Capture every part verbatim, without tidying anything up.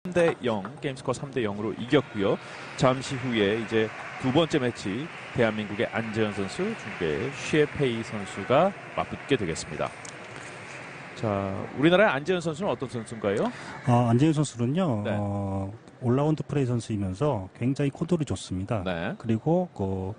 삼 대 영, 게임스코어 삼 대 영으로 이겼고요. 잠시 후에 이제 두 번째 매치 대한민국의 안재현 선수, 중국의 쉐페이 선수가 맞붙게 되겠습니다. 자, 우리나라의 안재현 선수는 어떤 선수인가요? 어, 안재현 선수는요, 네. 어, 올라운드 플레이 선수이면서 굉장히 컨트롤이 좋습니다. 네. 그리고 그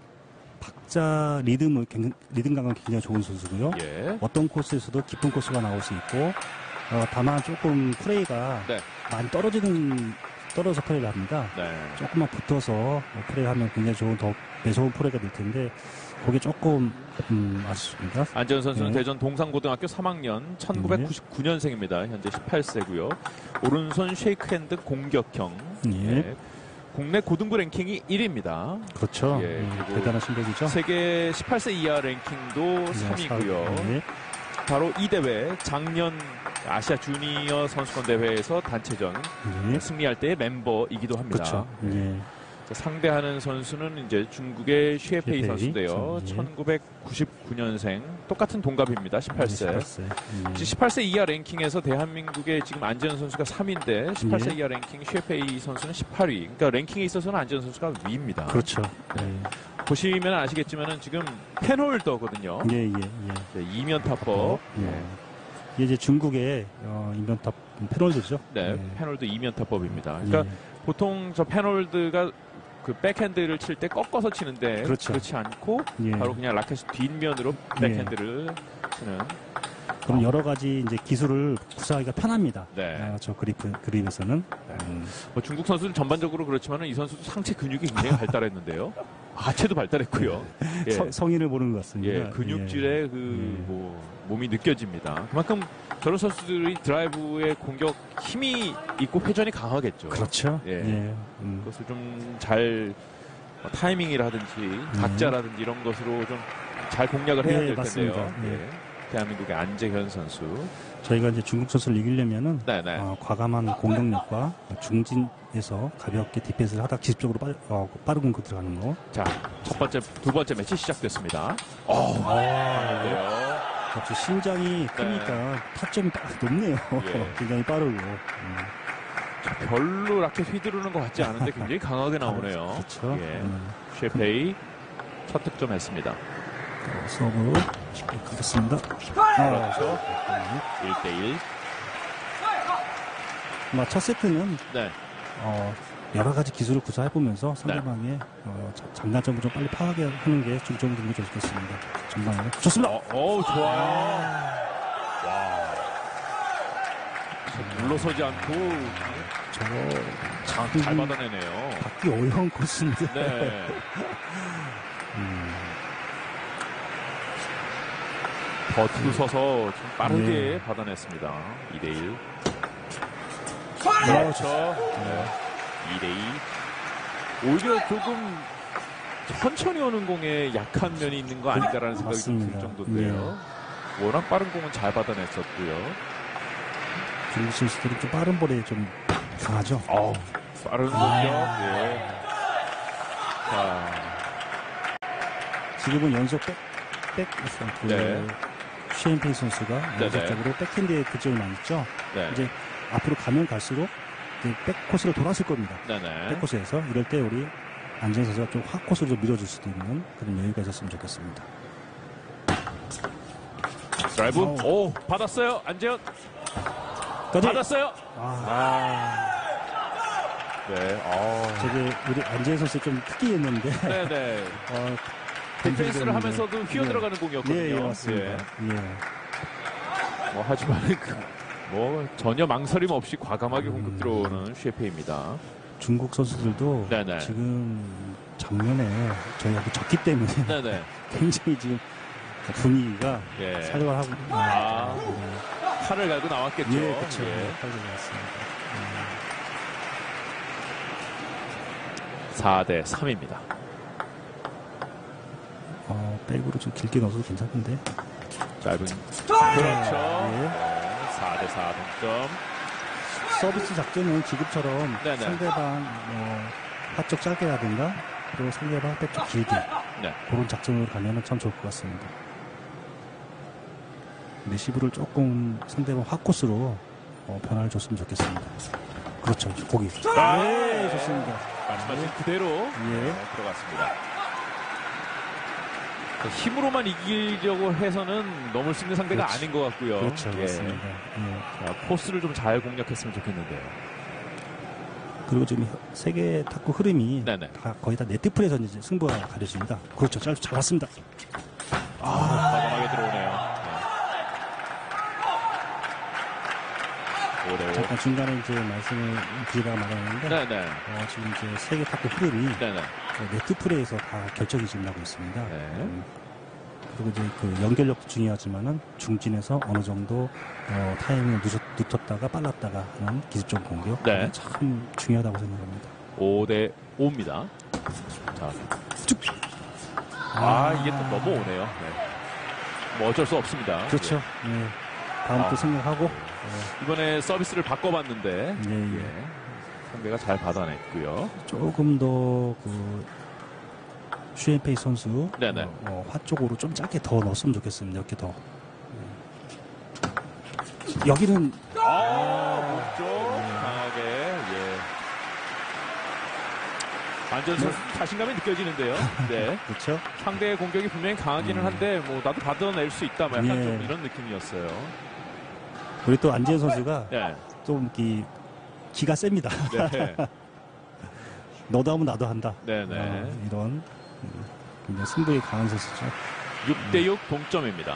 박자 리듬을 리듬감은 굉장히 좋은 선수고요. 예. 어떤 코스에서도 깊은 코스가 나올 수 있고, 어, 다만 조금 플레이가 네. 많이 떨어지는 떨어져서 플레이를 합니다. 네. 조금만 붙어서 플레이하면 굉장히 좋은 더 매서운 플레이가 될 텐데 그게 조금 음, 아쉽습니다. 안재현 선수는 네. 대전 동상고등학교 삼 학년 천구백구십구 년생입니다. 현재 십팔 세고요. 오른손 쉐이크핸드 공격형. 예. 예. 국내 고등부 랭킹이 일 위입니다. 그렇죠. 예, 음, 그리고 대단한 실력이죠. 세계 십팔 세 이하 랭킹도 삼 위고요. 예. 바로 이 대회 작년 아시아 주니어 선수권 대회에서 단체전 예. 승리할 때의 멤버이기도 합니다. 그렇죠. 예. 자, 상대하는 선수는 이제 중국의 쉐페이 쉐페이. 선수인데요. 예. 천구백구십구 년생 똑같은 동갑입니다. 십팔 세. 십팔 세. 예. 십팔 세 이하 랭킹에서 대한민국의 지금 안재현 선수가 삼 위인데 십팔 세 예. 이하 랭킹 쉐페이 선수는 십팔 위. 그러니까 랭킹에 있어서는 안재현 선수가 위입니다. 그렇죠. 예. 보시면 아시겠지만은 지금 펜홀더거든요. 예, 예, 예. 네, 이면 타법. 예. 이게 이제 중국의 어, 인변탑 패널들이죠. 네, 예. 펜홀드 이면 타법입니다. 그러니까 예. 보통 저 펜홀드가 그 백핸드를 칠 때 꺾어서 치는데 그렇죠. 그렇지 않고 예. 바로 그냥 라켓 뒷면으로 백핸드를 치는. 그런 여러 가지 이제 기술을 구사하기가 편합니다. 네. 아, 저 그립 그립에서는. 음. 뭐 중국 선수는 전반적으로 그렇지만은 이 선수도 상체 근육이 굉장히 발달했는데요. 하체도 발달했고요. 예. 서, 성인을 보는 것 같습니다. 예, 근육질의 예. 그 예. 뭐 몸이 느껴집니다. 그만큼 저런 선수들이 드라이브의 공격 힘이 있고 회전이 강하겠죠. 그렇죠. 예. 예. 음. 그것을 좀 잘 타이밍이라든지 각자라든지 이런 것으로 좀 잘 공략을 해야 예, 될 맞습니다. 텐데요. 예. 예. 대한민국의 안재현 선수. 저희가 이제 중국 선수를 이기려면은 네네. 어, 과감한 공격력과 중진에서 가볍게 디펜스를 하다 기습적으로 빠르, 어, 빠른 공격 들어가는 거. 자, 첫 번째, 두 번째 매치 시작됐습니다. 아, 그래요. 역시 신장이 크니까 타점이 딱 높네요. 예. 굉장히 빠르고. 음. 별로 라켓 휘두르는 것 같지 않은데 굉장히 강하게 나오네요. 그렇죠. 예. 음. 쉐페이 첫 득점 했습니다. 서브로 쉽게 가겠습니다. 그렇죠. 일 대 일. 아, 첫 세트는 네. 어, 여러 가지 기술을 구사해보면서 상대방의 어, 자- 장단점을 좀 빨리 파악하는 게 중점이 되는 게 좋겠습니다. 전방에 좋습니다. 어, 어우, 좋아요. 와. 물러서지 않고 저거 잘, 잘 받아내네요. 받기 어려운 코스인데. 네. 음, 버티고 서서 좀 빠르게 네. 받아냈습니다. 이 대 일. 그렇죠. 네. 이 대 이. 오히려 조금 천천히 오는 공에 약한 면이 있는 거 아닌가라는 생각이 좀 들 맞습니다. 정도인데요. 워낙 빠른 공은 잘 받아냈었고요. 중국 선수들은 좀 빠른 볼에 좀 강하죠. 어우, 빠른 공격. 예. 자, 지금은 연속 백, 백, 그, 네. 쉐인페이 선수가 네네. 연속적으로 백핸드에 득점이 많이 있죠. 네. 이제 앞으로 가면 갈수록 이제 백 코스로 돌았을 겁니다. 네네. 백 코스에서 이럴 때 우리 안재현 선수가 좀 확 코스로 좀 밀어줄 수도 있는 그런 여유가 있었으면 좋겠습니다. 드라이브. 어우. 오, 받았어요. 안재현. 까지. 받았어요. 아, 아. 네. 아. 저게 우리 안재현 선수 좀 특이했는데 네네. 어, 디펜스를 하면서도 휘어 예. 들어가는 공이었거든요. 예, 예, 맞습니다. 예. 예. 뭐 하지만 그, 뭐 전혀 망설임 없이 과감하게 음. 공격 들어오는 쉐페입니다. 중국 선수들도 네네. 지금 작년에 저희하고 졌기 때문에 네네. 굉장히 지금 분위기가 예. 살벌하고 아. 네. 팔을 갈고 나왔겠죠. 예, 그렇죠. 예. 맞습니다. 사 대 삼입니다. 어, 백으로 좀 길게 넣어도 괜찮은데. 짧은. 그렇죠. 예. 네. 사 대 사 동점. 서비스 작전은 지금처럼 네네. 상대방 뭐 하쪽 짧게라든가 그리고 상대방 백쪽 길게 네. 그런 작전으로 가면은 참 좋을 것 같습니다. 레시브를 조금 상대방 핫코스로 어, 변화를 줬으면 좋겠습니다. 그렇죠. 고기. 아, 네, 좋습니다. 말씀하신 그대로 예. 네, 들어갔습니다. 힘으로만 이기려고 해서는 넘을 수 있는 상대가 그렇지. 아닌 것 같고요. 그렇죠. 예. 맞습니다. 예. 자, 코스를 좀 잘 공략했으면 좋겠는데요. 그리고 지금 세계 탁구 흐름이 네네. 다 거의 다 네트플에서 이제 승부가 가려집니다. 그렇죠. 잘 잡았습니다. 아, 과감하게 들어오네요. 네. 오 대 오. 잠깐 중간에 이제 말씀을 드리다가 말았는데 네네. 어, 지금 이제 세계 탁구 흐름이 네네. 네트플에서 다 결정이 지금 나고 있습니다. 네. 음, 그리고 이제 그 연결력도 중요하지만은 중진에서 어느 정도 어, 타이밍을 늦었, 늦었다가 빨랐다가 하는 기습적 공격 네. 참 중요하다고 생각합니다. 오 대 오입니다. 자, 쭉. 아, 이게 또 넘어오네요. 네. 뭐 어쩔 수 없습니다. 그렇죠. 예. 다음 아. 또 생각하고 이번에 서비스를 바꿔봤는데 예, 예. 예. 상대가 잘 받아냈고요. 조금 더그 슈엔페이 선수 네네. 어, 어, 화 쪽으로 좀 짧게 더 넣었으면 좋겠습니다. 이렇게 더. 예. 여기는 아, 목쪽 강하게. 예. 완전 선수 자신감이 느껴지는데요. 네. 그렇죠. 상대의 공격이 분명히 강하기는 음. 한데 뭐 나도 받아낼 수 있다. 뭐 약간 예. 좀 이런 느낌이었어요. 그리고 또 안지현 선수가 네. 좀 기, 기가 셉니다. 네. 너도 하면 나도 한다. 네네. 어, 이런 음, 굉장히 승부에 강한 선수죠. 육 대 육 동점입니다.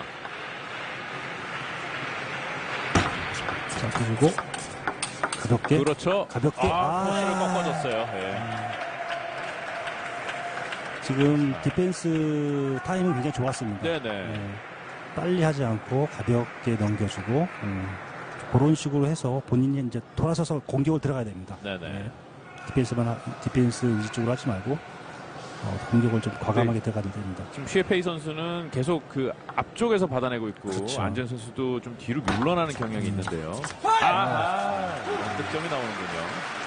자, 그리고 가볍게 그렇죠. 가볍게. 아, 코스를 아. 꺾어줬어요. 예. 지금 디펜스 타이밍 굉장히 좋았습니다. 네네. 예, 빨리 하지 않고 가볍게 넘겨주고 음, 그런 식으로 해서 본인이 이제 돌아서서 공격을 들어가야 됩니다. 네네. 예, 디펜스만 하- 디펜스 의지 쪽으로 하지 말고 어, 공격을 좀 과감하게 들어가야 됩니다. 지금 슈에페이 선수는 계속 그 앞쪽에서 받아내고 있고 그렇죠. 안전 선수도 좀 뒤로 물러나는 경향이 있는데요. 아, 이런 득점이 나오는군요.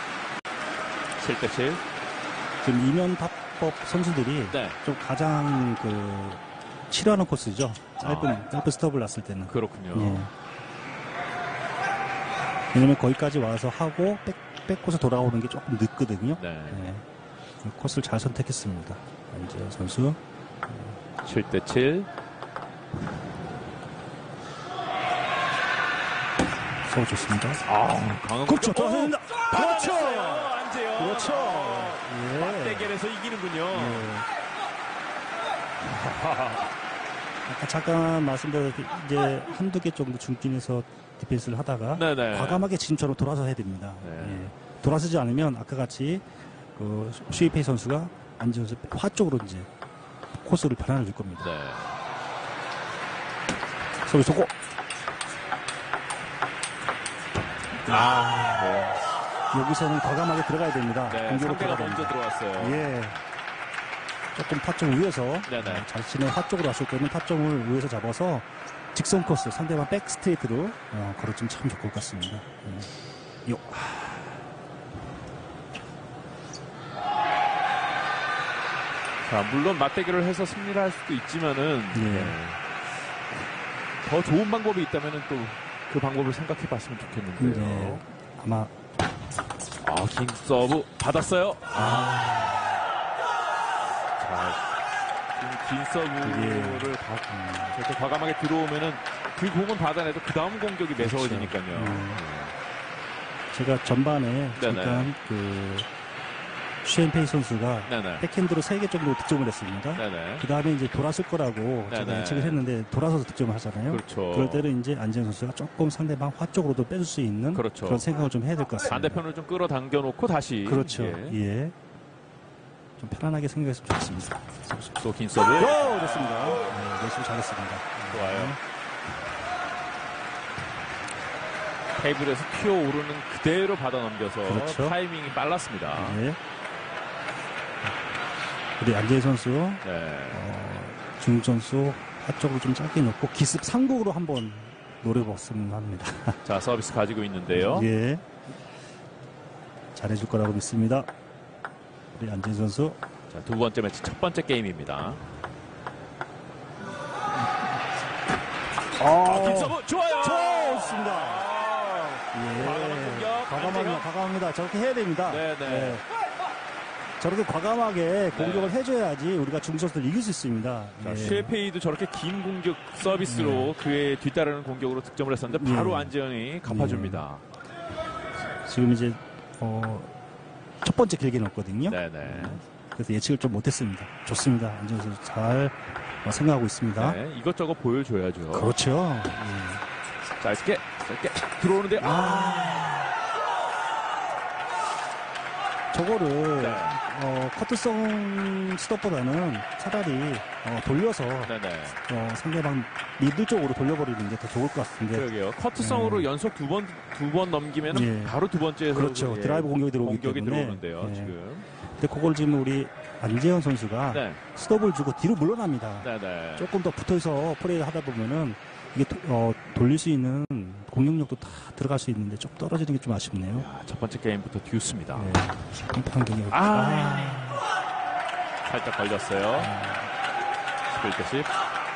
칠 대 칠. 지금 이면 탑법 선수들이 네. 좀 가장 그 싫어하는 코스죠. 짧은 아. 짧은 스톱을 놨을 때는. 그렇군요. 예. 왜냐면 거기까지 와서 하고 백, 백코스 돌아오는 게 조금 늦거든요. 네. 예. 그 코스를 잘 선택했습니다. 안지현 선수. 칠 대 칠. 서브 좋습니다. 아, 강한 그렇죠. 공격. 들어갑니다. 그렇죠. 그렇죠. 안재요. 그렇죠. 예. 대결에서 이기는군요. 예. 아까 잠깐 말씀드렸듯이 이제 한두 개 정도 중진에서 디펜스를 하다가 네네. 과감하게 지금처럼 돌아서 해야 됩니다. 네. 예. 돌아서지 않으면 아까 같이 그 슈이페이 선수가 안지현 선수 화 쪽으로 이제 코스를 변환해 줄 겁니다. 네. 서울 속고 아, 네. 여기서는 과감하게 들어가야 됩니다. 네. 공격으로 상대가 들어가야 먼저 됩니다. 들어왔어요. 예. 조금 타점 위에서 네네. 어, 자신의 화 쪽으로 왔을 때는 타점을 위에서 잡아서 직선 코스 상대방 백 스트레이트로 어, 걸어주면 참 좋을 것 같습니다. 예. 요. 자, 물론 맞대결을 해서 승리를 할 수도 있지만은 예. 네. 더 좋은 방법이 있다면은 또 그 방법을 생각해 봤으면 좋겠는데요. 예. 아마 아, 긴 서브 받았어요. 아. 자, 지금 긴 서브를 예. 받, 저렇게 과감하게 들어오면은 그 공은 받아내도 그 다음 공격이 매서워지니까요. 음. 제가 전반에 네네. 잠깐 그 슈엔페이 선수가 네네. 백핸드로 세 개 정도 득점을 했습니다. 네네. 그 다음에 이제 돌았을 거라고 제가 네네. 예측을 했는데 돌아서서 득점을 하잖아요. 그렇죠. 그럴 때는 이제 안지현 선수가 조금 상대방 화 쪽으로도 빼줄 수 있는 그렇죠. 그런 생각을 좀 해야 될 것 같습니다. 반대편을 좀 끌어당겨 놓고 다시. 그렇죠. 예. 예. 좀 편안하게 생각했으면 좋겠습니다. 또 긴 서브. 오, 됐습니다. 네, 열심히 잘했습니다. 좋아요. 테이블에서 튀어오르는 그대로 받아 넘겨서 그렇죠. 타이밍이 빨랐습니다. 네. 우리 안재희 선수 네. 어, 중국 선수 화 쪽으로 좀 짧게 넣고 기습 상곡으로 한번 노려봤으면 합니다. 자, 서비스 가지고 있는데요. 예. 잘해줄 거라고 믿습니다. 우리 안재희 선수. 자, 두 번째 매치 첫 번째 게임입니다. 아, 긴 서브 좋아요. 좋습니다. 아, 예. 과감한 공격. 과감합니다. 과감합니다. 저렇게 해야 됩니다. 네네. 네. 저렇게 과감하게 공격을 네. 해줘야지 우리가 중국 선수들 이길 수 있습니다. 자, 네. 쉐페이도 저렇게 긴 공격 서비스로 네. 그의 뒤따르는 공격으로 득점을 했었는데 바로 네. 안재현이 갚아줍니다. 네. 지금 이제 어, 첫 번째 길게 넣었거든요. 네네. 그래서 예측을 좀 못했습니다. 좋습니다. 안재현 선수 잘 어, 생각하고 있습니다. 네, 이것저것 보여줘야죠. 그렇죠. 네. 짧게 짧게 들어오는데 아. 저거를 네. 어, 커트성 스톱보다는 차라리 어, 돌려서 어, 상대방 미들 쪽으로 돌려버리는 게 더 좋을 것 같은데. 그러게요. 커트성으로 네. 연속 두 번 두 번 넘기면 네. 바로 두 번째에서 그렇죠. 예, 드라이브 공격이 들어오기 공격이 때문에. 들어오는데요. 네. 지금. 근데 그걸 지금 우리 안재현 선수가 네. 스톱을 주고 뒤로 물러납니다. 네네. 조금 더 붙어서 플레이를 하다 보면은 이게 도, 어, 돌릴 수 있는 공격력도 다 들어갈 수 있는데 좀 떨어지는 게 좀 아쉽네요. 야, 첫 번째 게임부터 듀스입니다. 네. 환경이 아, 아. 살짝 걸렸어요. 십일 대 십.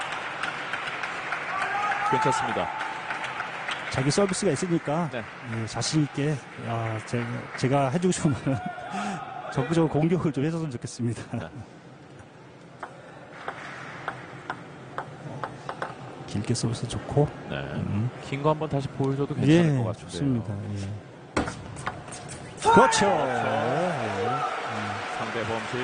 괜찮습니다. 자기 서비스가 있으니까 네. 예, 자신 있게 야, 제가, 제가 해주고 싶은 말은 적극적으로 공격을 좀 해줬으면 좋겠습니다. 네. 길게 서비스 좋고 네. 음. 긴 거 한번 다시 보여줘도 괜찮을 예, 것 같은데요. 좋습니다. 예. 그렇죠. 예. 음. 상대 범실.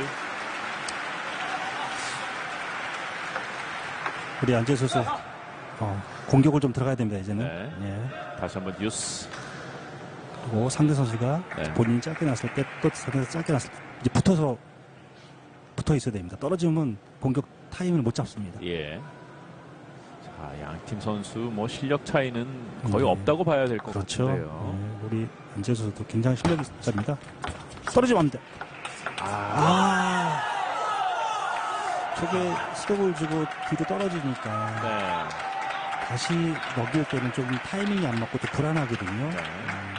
우리 안재 선수 어, 공격을 좀 들어가야 됩니다. 이제는. 네. 예. 다시 한번 뉴스. 그리고 상대 선수가 네. 본인이 짧게 났을 때 또 상대가 짧게 났을 때 이제 붙어서 붙어 있어야 됩니다. 떨어지면 공격 타이밍을 못 잡습니다. 예. 자, 양팀 선수 뭐 실력 차이는 거의 네. 없다고 봐야 될 것 그렇죠. 같은데요. 네. 우리 안재 선수도 굉장히 실력이 있습니다. 떨어지면 안 돼. 아. 아. 저게 스톱을 주고 뒤로 떨어지니까 네. 다시 넘길 때는 좀 타이밍이 안 맞고 또 불안하거든요. 네. 음.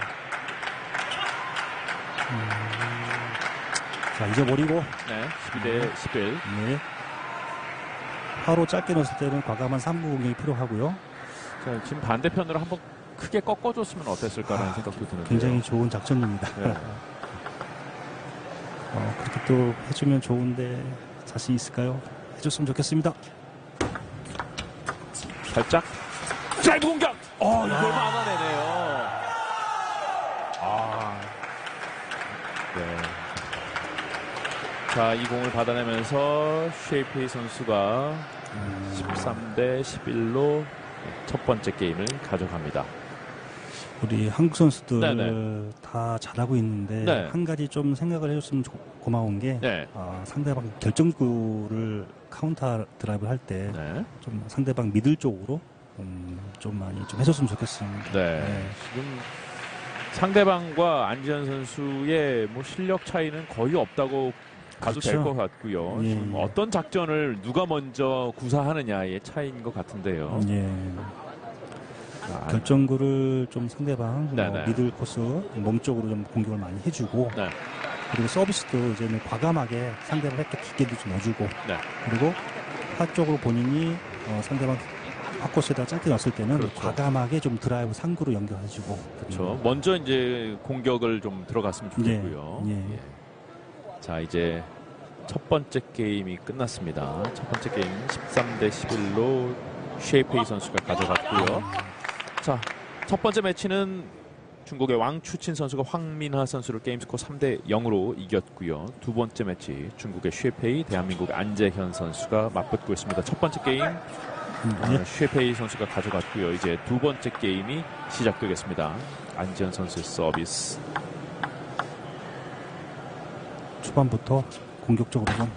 음. 자, 잊어버리고. 네, 십이 대 십일. 네. 바로 짧게 넣었을 때는 과감한 삼 구 공격이 필요하고요. 자, 지금 반대편으로 한번 크게 꺾어줬으면 어땠을까라는 아, 생각도 드는데요. 굉장히 좋은 작전입니다. 네. 어, 그렇게 또 해주면 좋은데 자신 있을까요? 해줬으면 좋겠습니다. 살짝 짧은 공격. 어, 이걸 막아내네요. 아, 네. 자, 이 공을 받아내면서 쉐이페이 선수가 음. 십삼 대 십일로 첫 번째 게임을 가져갑니다. 우리 한국 선수들 네네. 다 잘하고 있는데 네. 한 가지 좀 생각을 해줬으면 조, 고마운 게 네. 어, 상대방 결정구를 카운터 드라이브 할 때 좀 네. 상대방 미들 쪽으로 음, 좀 많이 좀 해줬으면 좋겠습니다. 네. 네. 지금 상대방과 안지현 선수의 뭐 실력 차이는 거의 없다고 가도 그렇죠. 될 것 같고요. 예. 지금 어떤 작전을 누가 먼저 구사하느냐의 차이인 것 같은데요. 예. 아, 결정구를 좀 상대방 뭐 미들 코스 몸쪽으로 좀 공격을 많이 해주고 네. 그리고 서비스도 이제는 과감하게 상대방 획득 깊게도 좀 넣어주고 네. 그리고 하 쪽으로 본인이 어, 상대방 하코스에다 짧게 넣었을 때는 그렇죠. 과감하게 좀 드라이브 상구로 연결해주고 그렇죠. 음. 먼저 이제 공격을 좀 들어갔으면 좋겠고요. 예. 예. 예. 자, 이제 첫 번째 게임이 끝났습니다. 첫 번째 게임 십삼 대 십일로 쉐이페이 선수가 가져갔고요. 자, 첫 번째 매치는 중국의 왕추친 선수가 황민하 선수를 게임스코어 삼 대 영으로 이겼고요. 두 번째 매치 중국의 쉐페이, 대한민국의 안재현 선수가 맞붙고 있습니다. 첫 번째 게임 어, 쉐페이 선수가 가져갔고요. 이제 두 번째 게임이 시작되겠습니다. 안재현 선수의 서비스. 초반부터 공격적으로 좀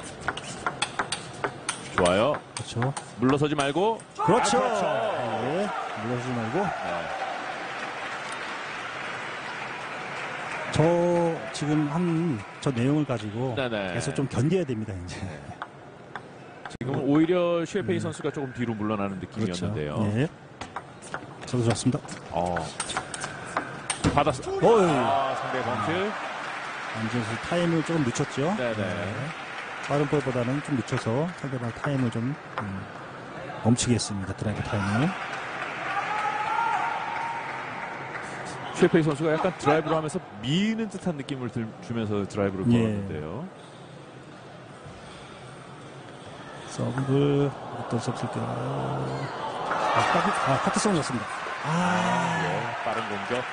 좋아요. 그렇죠. 물러서지 말고. 그렇죠. 아, 그렇죠. 네. 물러서지 말고. 네. 저 지금 한 저 내용을 가지고 네네. 계속 좀 견뎌야 됩니다. 이제. 지금 오히려 쉐페이 네. 선수가 조금 뒤로 물러나는 느낌이었는데요. 그렇죠. 네. 저도 좋습니다. 어. 받았어. 어이. 아, 상대 범실. 안재현 선수 타임을 조금 늦췄죠. 네네. 네. 빠른 볼보다는 좀 늦춰서 상대방 타임을 좀 음, 멈추게 했습니다. 드라이브 타임을. 슈에페이 선수가 약간 드라이브를 하면서 미는 듯한 느낌을 들, 주면서 드라이브를 예. 걸었는데요. 서브를 어떤 서브 쓸까요? 아, 아, 카트 서브 넣었습니다. 아, 예, 빠른 공격.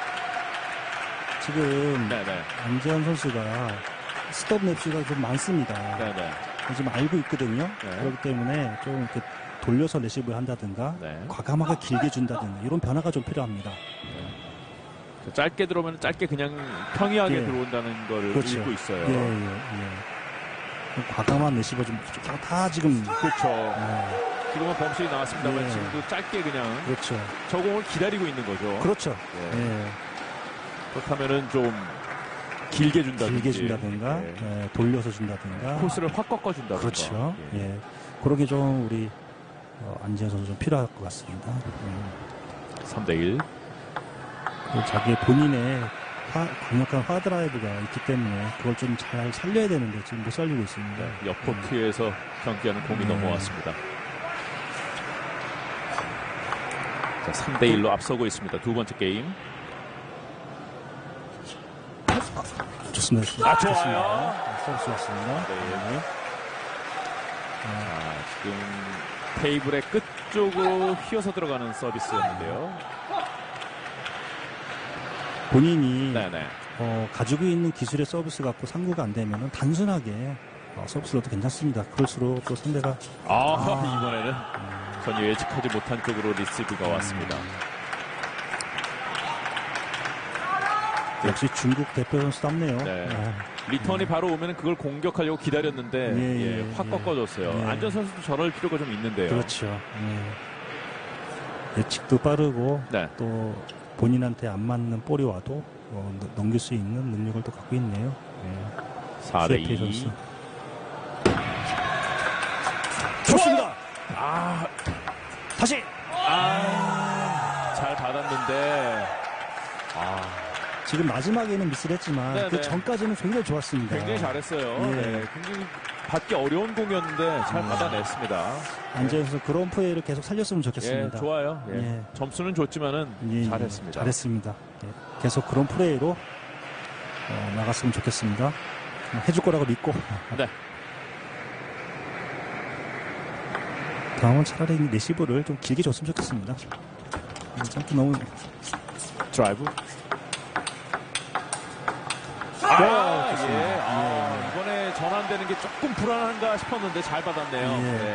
지금 네네. 안재현 선수가 스톱 랩수가 좀 많습니다. 네네. 지금 알고 있거든요. 네. 그렇기 때문에 좀 이렇게 돌려서 레시브를 한다든가 네. 과감하게 길게 준다든가 이런 변화가 좀 필요합니다. 네. 짧게 들어오면 짧게 그냥 평이하게 예. 들어온다는 걸 그렇죠. 읽고 있어요. 예, 예, 예. 과감한 레시버 좀 다, 다 지금 그렇죠. 예. 지금은 범실이 나왔습니다만 예. 지금도 짧게 그냥 그렇죠. 저 공을 기다리고 있는 거죠. 그렇죠. 예. 예. 그렇다면은 좀 길게 준다든지, 길게 준다든가 예. 예, 돌려서 준다든가 코스를 확 꺾어 준다든가. 그렇죠. 예. 예. 그런 게 좀 우리 어, 안재현 선수 좀 필요할 것 같습니다. 음. 삼 대 일. 그리고 자기의 본인의 화, 강력한 하드라이브가 있기 때문에 그걸 좀 잘 살려야 되는데 지금 못 살리고 있습니다. 옆코트에서 경기하는 공이 네. 넘어왔습니다. 자, 삼 대 일로 앞서고 있습니다. 두 번째 게임. 좋습니다. 아, 좋아요. 서비스 좋습니다. 네. 자, 지금 테이블의 끝 쪽으로 휘어서 들어가는 서비스였는데요. 본인이 네네. 어, 가지고 있는 기술의 서비스 갖고 상구가 안 되면 단순하게 어, 서비스로도 괜찮습니다. 그럴수록 또 상대가 아, 아. 이번에는 음, 전혀 예측하지 못한 쪽으로 리시브가 왔습니다. 역시 중국 대표 선수답네요. 네. 아, 리턴이 바로 오면 그걸 공격하려고 기다렸는데 예, 예, 예, 확 예. 꺾어줬어요. 예. 안전 선수도 저럴 필요가 좀 있는데요. 그렇죠. 예. 예측도 빠르고 네. 또 본인한테 안 맞는 볼이 와도 어, 넘- 넘길 수 있는 능력을 또 갖고 있네요. 예. 사 대 슈에페이 이. 선수. 좋습니다. 아, 다시. 아, 잘 받았는데. 아, 지금 마지막에는 미스를 했지만 네네. 그 전까지는 굉장히 좋았습니다. 굉장히 잘했어요. 예. 네, 굉장히 받기 어려운 공이었는데 잘 음. 받아냈습니다. 안재현 선수 그런 플레이를 계속 살렸으면 좋겠습니다. 예, 좋아요. 예. 예. 점수는 좋지만은 예, 예, 잘했습니다. 잘했습니다. 예. 계속 그런 플레이로 어, 나갔으면 좋겠습니다. 해줄 거라고 믿고. 네. 다음은 차라리 이 레시브를 좀 길게 줬으면 좋겠습니다. 참기 너무 드라이브. 아, 아, 예. 아, 이번에 전환되는 게 조금 불안한가 싶었는데 잘 받았네요. 예. 네.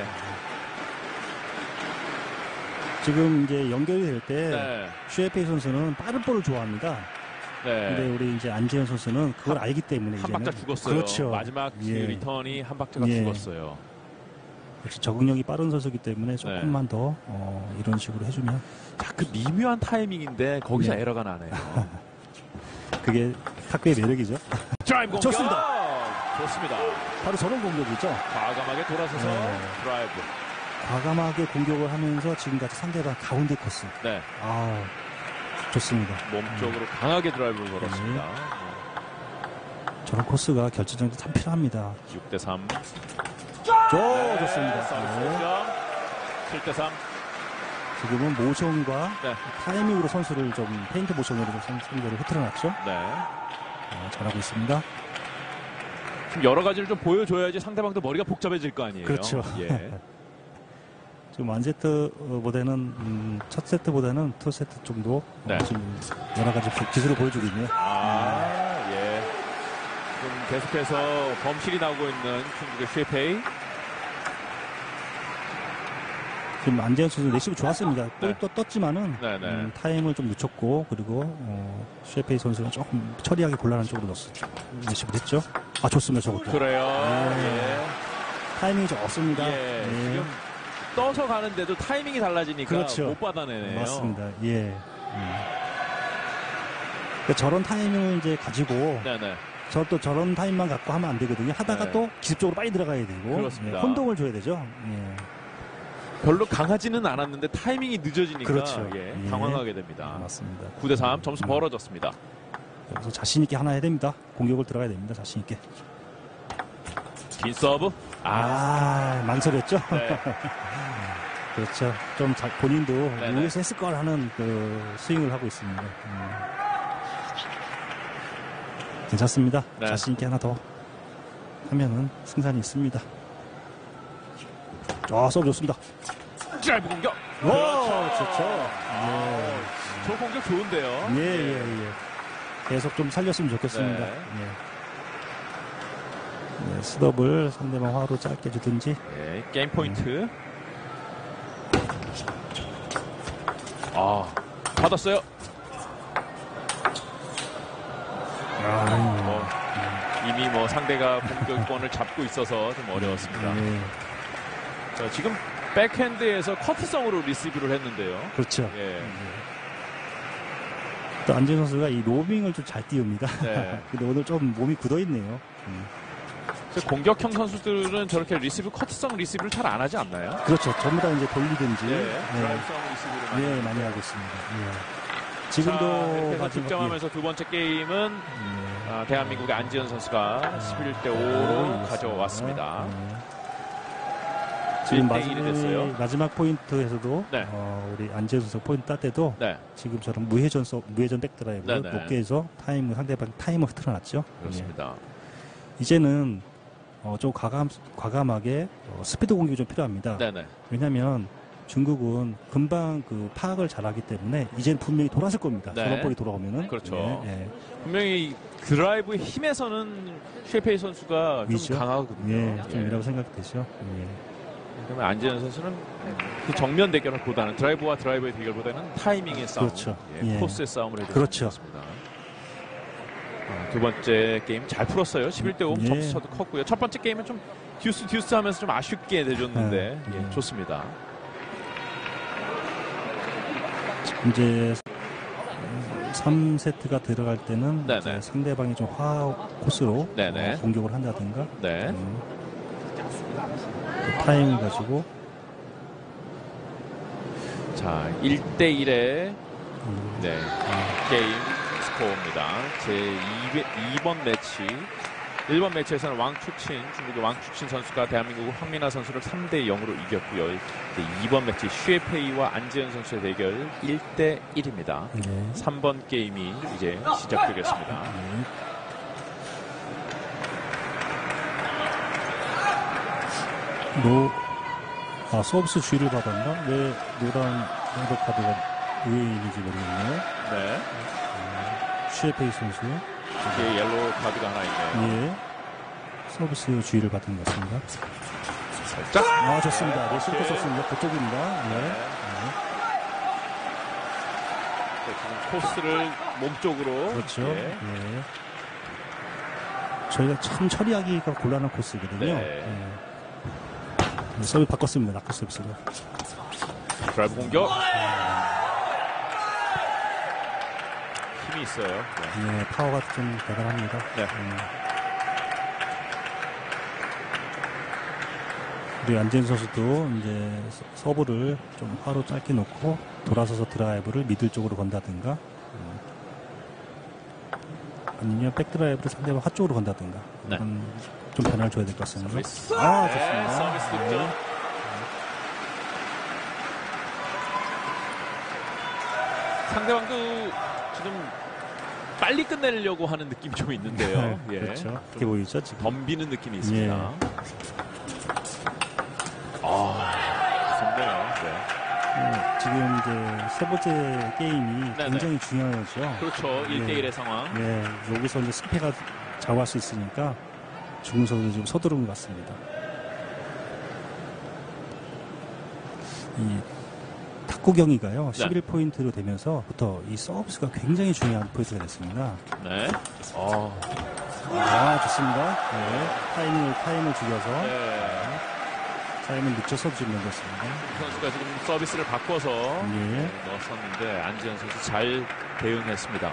지금 이제 연결이 될 때 네. 슈에페이 선수는 빠른 볼을 좋아합니다. 근데 네. 우리 이제 안재현 선수는 그걸 알기 때문에 한 이제는 박자 죽었어요. 그렇죠. 마지막 그 예. 리턴이 한 박자가 예. 죽었어요. 역시 적응력이 빠른 선수이기 때문에 조금만 더 어, 이런 식으로 해주면 자, 그 미묘한 타이밍인데 거기서 네. 에러가 나네요. 그게 탁구의 매력이죠. 드라이브 공격! 좋습니다. 좋습니다. 바로 저런 공격이죠. 과감하게 돌아서서 네. 드라이브. 과감하게 공격을 하면서 지금까지 상대방 가운데 코스. 네. 아, 좋습니다. 몸쪽으로 강하게 드라이브를 걸었습니다. 저런 코스가 결정적으로 참 필요합니다. 육 대 삼. 조, 네, 좋습니다. 서비스 네. 득점. 칠 대 삼. 지금은 모션과 네. 타이밍으로 선수를 좀 페인트 모션으로 좀 상대를 흐트러놨죠. 네. 어, 잘하고 있습니다. 지금 여러 가지를 좀 보여줘야지 상대방도 머리가 복잡해질 거 아니에요. 그렇죠. 예. 지금 원 세트보다는 음, 첫 세트보다는 투 세트 정도 네. 어, 지금 여러 가지 기술을 보여주고 있네요. 아, 예. 지금 계속해서 범실이 나오고 있는 중국의 슈에페이. 지금 안재현 선수 레시브 좋았습니다. 골이 네. 또 떴지만은 네, 네. 음, 타임을 좀 늦췄고 그리고 어, 슈에페이 선수는 조금 처리하기 곤란한 쪽으로 넣었죠. 레시브를 했죠. 아 좋습니다 저것도. 그래요. 예. 예. 타이밍이 좋습니다. 예. 예. 지금 떠서 가는데도 타이밍이 달라지니까 그렇죠. 못 받아내네요. 맞습니다. 예. 음. 그러니까 저런 타이밍을 이제 가지고 네네. 저 또 저런 타임만 갖고 하면 안 되거든요. 하다가 네. 또 기습적으로 빨리 들어가야 되고 그렇습니다. 예, 혼동을 줘야 되죠. 예. 별로 강하지는 않았는데 타이밍이 늦어지니까 그렇죠. 예, 예. 당황하게 됩니다. 맞습니다. 구 대 삼 점수 음. 벌어졌습니다. 여기서 자신 있게 하나 해야 됩니다. 공격을 들어가야 됩니다. 자신 있게. 긴 서브. 아, 아, 망설였죠. 네. 그렇죠. 좀 자, 본인도 네네. 여기서 했을 걸 하는 그 스윙을 하고 있습니다. 음. 괜찮습니다. 네. 자신 있게 하나 더 하면은 승산이 있습니다. 아, 서브 좋습니다. 드라이브 공격. 오, 그렇죠. 좋죠. 예. 저 공격 좋은데요. 예, 예, 예. 계속 좀 살렸으면 좋겠습니다. 네. 예. 네, 스톱을 상대방 화로 짧게 주든지. 네, 게임 포인트. 아, 받았어요. 아, 뭐, 이미 뭐 상대가 공격권을 잡고 있어서 좀 어려웠습니다. 예. 자, 지금 백핸드에서 커트성으로 리시브를 했는데요. 그렇죠. 예. 또 안재현 선수가 이 로빙을 좀 잘 띄웁니다. 네. 근데 오늘 좀 몸이 굳어 있네요. 음. 공격형 선수들은 저렇게 리시브 커트성 리시브를 잘 안 하지 않나요? 그렇죠. 전부 다 이제 돌리든지. 예. 네. 드라이브성 리시브를 많이, 예, 많이 하고 있습니다. 예. 지금도 자, 이렇게 해서 마지막- 득점하면서 두 번째 게임은 예. 아, 대한민국의 안지현 선수가 십일 대 오로 예, 가져왔습니다. 예. 지금 일 대 일이 됐어요. 마지막, 마지막 포인트에서도 네. 어, 우리 안재현 선수 포인트 딸 때도 네, 지금처럼 무회전 서, 무회전 백드라이브 네, 네. 높게 해서 타임 상대방 타임을 틀어놨죠. 그렇습니다. 예. 이제는 어, 좀 과감 과감하게 어, 스피드 공격이 좀 필요합니다. 네, 네. 왜냐하면 중국은 금방 그 파악을 잘하기 때문에 이제는 분명히 돌았을 겁니다. 네. 저런 볼이 돌아오면은 그렇죠. 예, 예. 분명히 드라이브의 힘에서는 쉐페이 선수가 좀 위죠? 강하거든요. 예, 좀 예. 이라고 생각이 되죠. 예. 그러면 안지현 선수는 그 정면 대결보다는 드라이브와 드라이브의 대결보다는 타이밍의 싸움, 그렇죠. 예, 예. 코스의 싸움을 해야 그렇죠. 되겠습니다. 아, 두 번째 게임 잘 풀었어요. 십일 대 오 예. 점수차도 컸고요. 첫 번째 게임은 좀 듀스 듀스 하면서 좀 아쉽게 내줬는데 네. 예, 좋습니다. 이제 삼 세트가 들어갈 때는 네네. 이제 상대방이 좀 화 코스로 네네. 어, 공격을 한다든가 네. 음, 그 타이밍 가지고 자, 일 대 일의 음, 네, 게임 스코어입니다. 제이 번 매치. 일 번 매치에서는 왕추친, 중국의 왕추친 선수가 대한민국 황민아 선수를 삼 대 영으로 이겼고요. 이 번 매치 슈에페이와 안재현 선수의 대결 일 대 일입니다. 네. 삼 번 게임이 이제 시작되겠습니다. 네. 노, 아, 서비스 주의를 받았나? 왜 노란 레드 카드가 위에 있는지 모르겠네요. 네. 슈에페이 선수. 이게 옐로우 카드가 하나 있네요. 예. 서비스 주의를 받은 것 같습니다. 살짝. 아, 좋습니다. 네, 실컷 네. 썼습니다. 그쪽입니다. 네. 네. 네, 지금 코스를 몸쪽으로. 그렇죠. 예. 예. 저희가 참 처리하기가 곤란한 코스거든요. 네. 예. 서비스 바꿨습니다. 낙하 서비스로. 드라이브 공격. 힘이 있어요. 네. 예, 파워가 좀 대단합니다. 네. 음. 우리 안재현 선수도 이제 서- 서브를 좀 화로 짧게 놓고 돌아서서 드라이브를 미들 쪽으로 건다든가 음. 아니면 백드라이브를 상대방 화 쪽으로 건다든가 네. 이런 좀 변화를 줘야 될 것 같습니다. 서비스. 아, 네, 좋습니다. 서비스 득점. 네. 상대방도 지금 빨리 끝내려고 하는 느낌이 좀 있는데요. 예. 그렇죠. 그렇게 보이죠 지금. 덤비는 느낌이 있습니다. 아, 좋네요. 네. 음, 지금 이제 세 번째 게임이 네네. 굉장히 중요하죠. 그렇죠. 일 대 일의 상황. 네, 여기서 이제 승패가 좌우할 수 있으니까 중국 선수 지금 서두른 것 같습니다. 이 탁구 경기가요 네. 십일 포인트로 되면서부터 이 서비스가 굉장히 중요한 포인트가 됐습니다. 네. 어, 아, 좋습니다. 네, 타이밍을 타임을 죽여서 네. 타임을 늦춰서 지금 넘겼습니다. 이 선수가 지금 서비스를 바꿔서 예. 네, 넣었었는데 안지현 선수 잘 대응했습니다.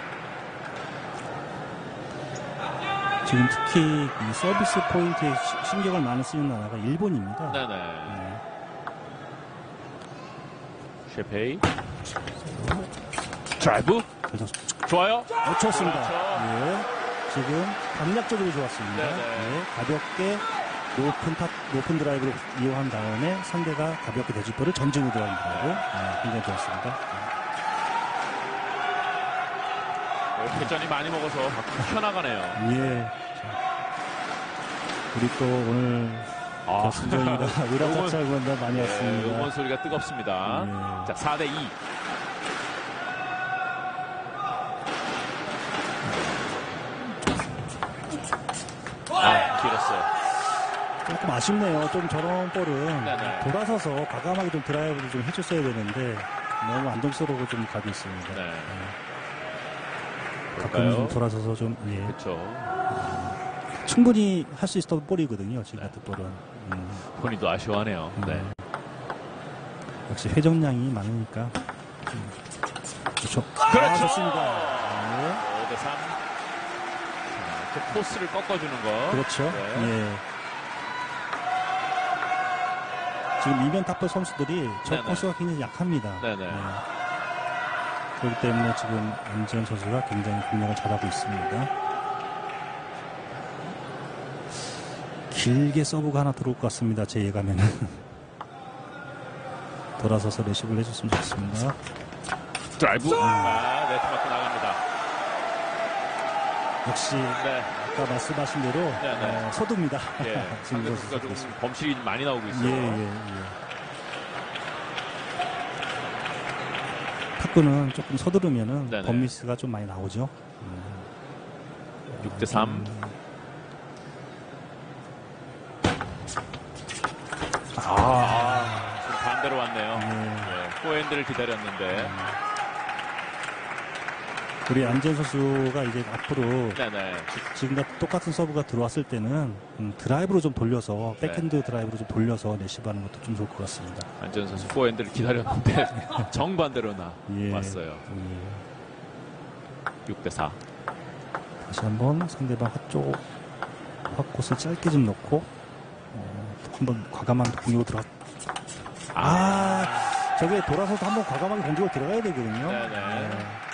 지금 특히 이 서비스 포인트에 시- 신경을 많이 쓰는 나라가 일본입니다. 네네. 네. 쉐페이. 드라이브. 그래서 좋아요. 어, 좋습니다. 그렇죠. 예. 지금 강약적으로 좋았습니다. 네네. 예. 가볍게 높은 탑, 높은 드라이브를 이용한 다음에 상대가 가볍게 대주포를 전진으로 들어간 드라이브. 예, 굉장히 좋았습니다. 회전이 많이 먹어서 밖으로 튀어나가네요. 예. 우리 또 오늘 아, 순정이가 의라차차 응원단 많이 예, 왔습니다. 응원 소리가 뜨겁습니다. 예. 자, 사 대 이. 아, 길었어요. 조금 아쉽네요. 좀 저런 볼은 네네. 돌아서서 과감하게 좀 드라이브를 좀 해줬어야 되는데 너무 안정적으로 좀 가고 있습니다. 네. 예. 가끔 좀 돌아서서 좀 예. 그렇죠. 충분히 할 수 있었던 볼이거든요. 지금 네. 같은 볼은. 음. 본인도 아쉬워하네요. 음. 네. 역시 회전량이 많으니까. 음. 그렇죠. 그렇죠. 아, 좋습니다. 네. 오 대 삼. 자, 이렇게 코스를 꺾어주는 거. 그렇죠. 네. 예. 지금 이면 타퍼 선수들이 저 네네. 코스가 굉장히 약합니다. 네네. 예. 그렇기 때문에 지금 안지현 선수가 굉장히 공략을 잘하고 있습니다. 길게 서브가 하나 들어올 것 같습니다. 제 예감에는. 돌아서서 레시브를 해줬으면 좋겠습니다. 드라이브. 아, 네트 맞고 나갑니다. 역시 네. 아까 말씀하신 대로 네네. 어, 서두입니다. 예. 지금 상대 선수가 좀 범실이 많이 나오고 있어요. 예, 예, 예. 탁구는 조금 서두르면은 네네. 범미스가 좀 많이 나오죠. 육 대 삼. 음. 아, 아, 지금 반대로 왔네요. 예. 네, 포핸드를 기다렸는데. 우리 안지현 선수가 이제 앞으로 네네. 지금과 똑같은 서브가 들어왔을 때는 음, 드라이브로 좀 돌려서 네. 백핸드 드라이브로 좀 돌려서 레시브하는 것도 좀 좋을 것 같습니다. 안지현 선수 포핸드를 기다렸는데 정반대로 나 예. 왔어요. 예. 육 대 사. 다시 한번 상대방 핫쪽 핫코스 짧게 좀 넣고 어, 한번 과감한 공격으로 들어가. 아, 저게 돌아서도 한번 과감하게 공격을 들어가야 되거든요. 네네. 네.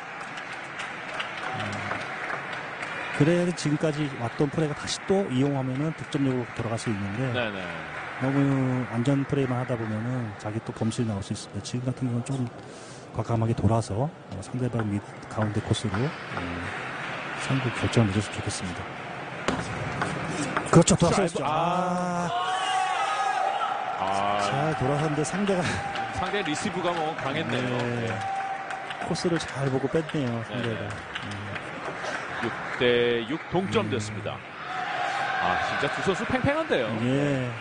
그래야 지금까지 왔던 플레이가 다시 또 이용하면은 득점력으로 돌아갈 수 있는데 네네. 너무 안전 플레이만 하다 보면은 자기 또 범실이 나올 수 있습니다. 지금 같은 경우는 좀 과감하게 돌아서 어, 상대방 밑 가운데 코스로 음, 상구 결정을 내줬으면 좋겠습니다. 그렇죠. 돌아섰죠. 아, 아, 잘 돌아섰는데 상대가 상대 리시브가 뭐 강했네요. 네. 코스를 잘 보고 뺐네요. 상대가. 네네. 음. 육 대 육 동점 됐습니다. 아, 진짜 두 선수 팽팽한데요. 예.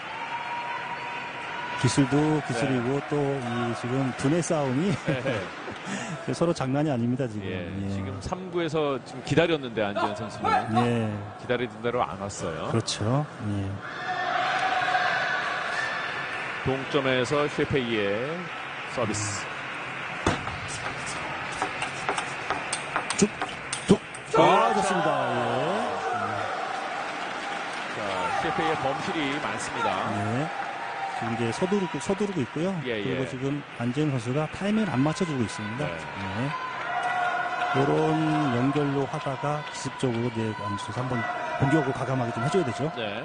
기술도 기술이고 또 이 지금 두뇌 싸움이 네. 서로 장난이 아닙니다 지금. 예, 예. 지금 삼 구에서 지금 기다렸는데 안지현 선수는 예. 기다리던 대로 안 왔어요. 그렇죠. 예. 동점에서 쉐페이의 서비스. 쭉, 쭉. 아, 좋습니다. 예. 자, 쉐페이의 범실이 많습니다. 예. 지금 이제 서두르고, 서두르고 있고요. 예, 그리고 예. 지금 안재현 선수가 타이밍을 안 맞춰주고 있습니다. 네. 예. 이런 연결로 하다가 기습적으로 이제 안재현 선수 한번 공격을 과감하게 좀 해줘야 되죠. 네.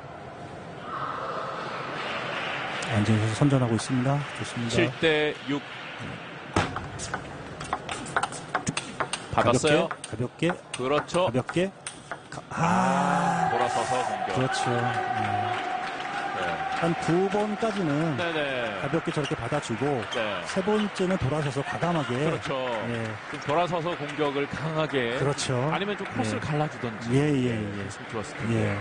예. 안재현 선수 선전하고 있습니다. 좋습니다. 칠 대 육. 받았어요. 가볍게, 가볍게, 그렇죠. 가볍게. 가, 아, 돌아서서 공격. 그렇죠. 예. 한 두 번까지는 네네. 가볍게 저렇게 받아주고 네. 세 번째는 돌아서서 과감하게. 그렇죠. 예. 좀 돌아서서 공격을 강하게. 그렇죠. 아니면 좀 코스를 예. 갈라주던지. 예, 예, 예. 했으면 좋았을 텐데. 예.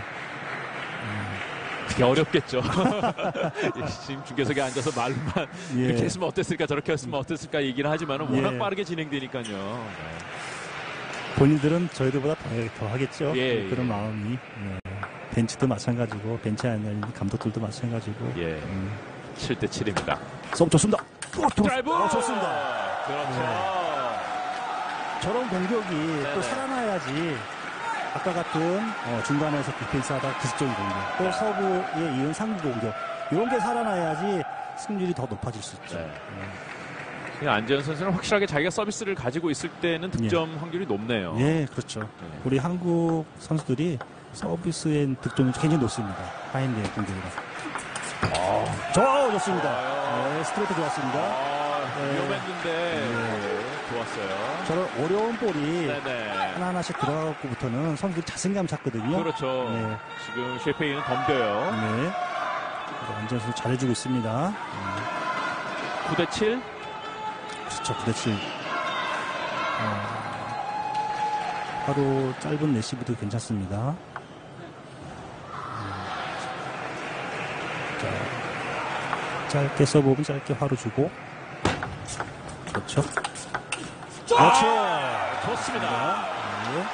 그게 어렵겠죠. 지금 중계석에 앉아서 말만 예. 이렇게 했으면 어땠을까 저렇게 했으면 어땠을까 얘기를 하지만 워낙 예. 빠르게 진행되니까요. 네. 본인들은 저희들보다 더, 더 하겠죠. 예, 그런 예. 마음이. 예. 벤치도 마찬가지고 벤치 안에 있는 감독들도 마찬가지고. 예. 음. 칠 대 칠입니다. 서브 좋습니다. 어, 도, 드라이브! 어, 좋습니다. 그렇죠. 저런 공격이 네네. 또 살아나야지 아까 같은 어, 중간에서 디펜스하다 기습적인 공격 또 서브에 이은 상부 공격 이런 게 살아나야지 승률이 더 높아질 수 있죠. 네. 음. 안재현 선수는 확실하게 자기가 서비스를 가지고 있을 때는 득점 예. 확률이 높네요. 예, 그렇죠. 네. 우리 한국 선수들이 서비스의 득점이 굉장히 높습니다. 하인드의 공격이라. 저 좋습니다. 좋아요. 네, 스트레이트 좋았습니다. 아, 네. 위험했는데 네. 좋았어요. 저런 어려운 볼이 네네. 하나하나씩 들어가고부터는 선수들이 자신감 찾거든요. 그렇죠. 네. 지금 셰페이는 덤벼요. 네. 안전 선수 잘해주고 있습니다. 음. 구 대 칠. 그렇죠. 구 대 칠. 어, 바로 짧은 레시브도 괜찮습니다. 음. 자, 짧게 써보면 짧게 화로 주고. 그렇죠. 그렇죠. 아, 좋습니다. 네.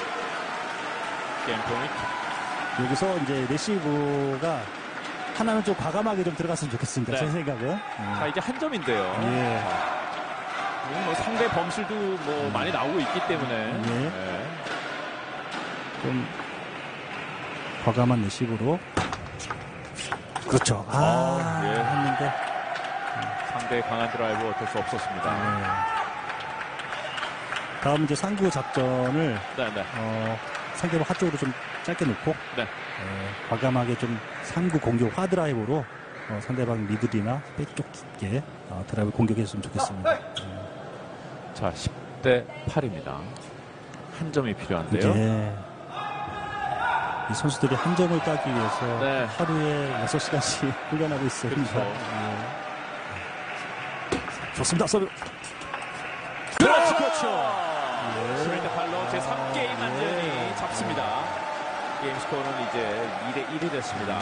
게임 포인트. 여기서 이제 레시브가 하나는 좀 과감하게 좀 들어갔으면 좋겠습니다. 네. 제 생각은. 자, 이제 한 점인데요. 예. 뭐 상대 범실도 뭐 음. 많이 나오고 있기 때문에. 예. 네. 좀 과감한 레시브로. 그렇죠. 아, 아, 예. 했는데. 상대의 강한 드라이브 어쩔 수 없었습니다. 네. 다음 이제 상구 작전을 네, 네. 어, 상대방 화 쪽으로 좀 짧게 놓고 네. 어, 과감하게 좀 상구 공격 화 드라이브로 어, 상대방 미들이나 백쪽 깊게 어, 드라이브 공격했으면 좋겠습니다. 음. 자, 십 대 팔입니다. 한 점이 필요한데요. 네. 이 선수들이 한 점을 따기 위해서 네. 하루에 여섯 시간씩 훈련하고 있어요. 그렇죠. 네. 좋습니다. 서브. 그렇죠. 그렇죠. 십일 대 팔로 제삼 게임 안전이 네. 잡습니다. 게임 스코어는 이제 이 대 일이 됐습니다.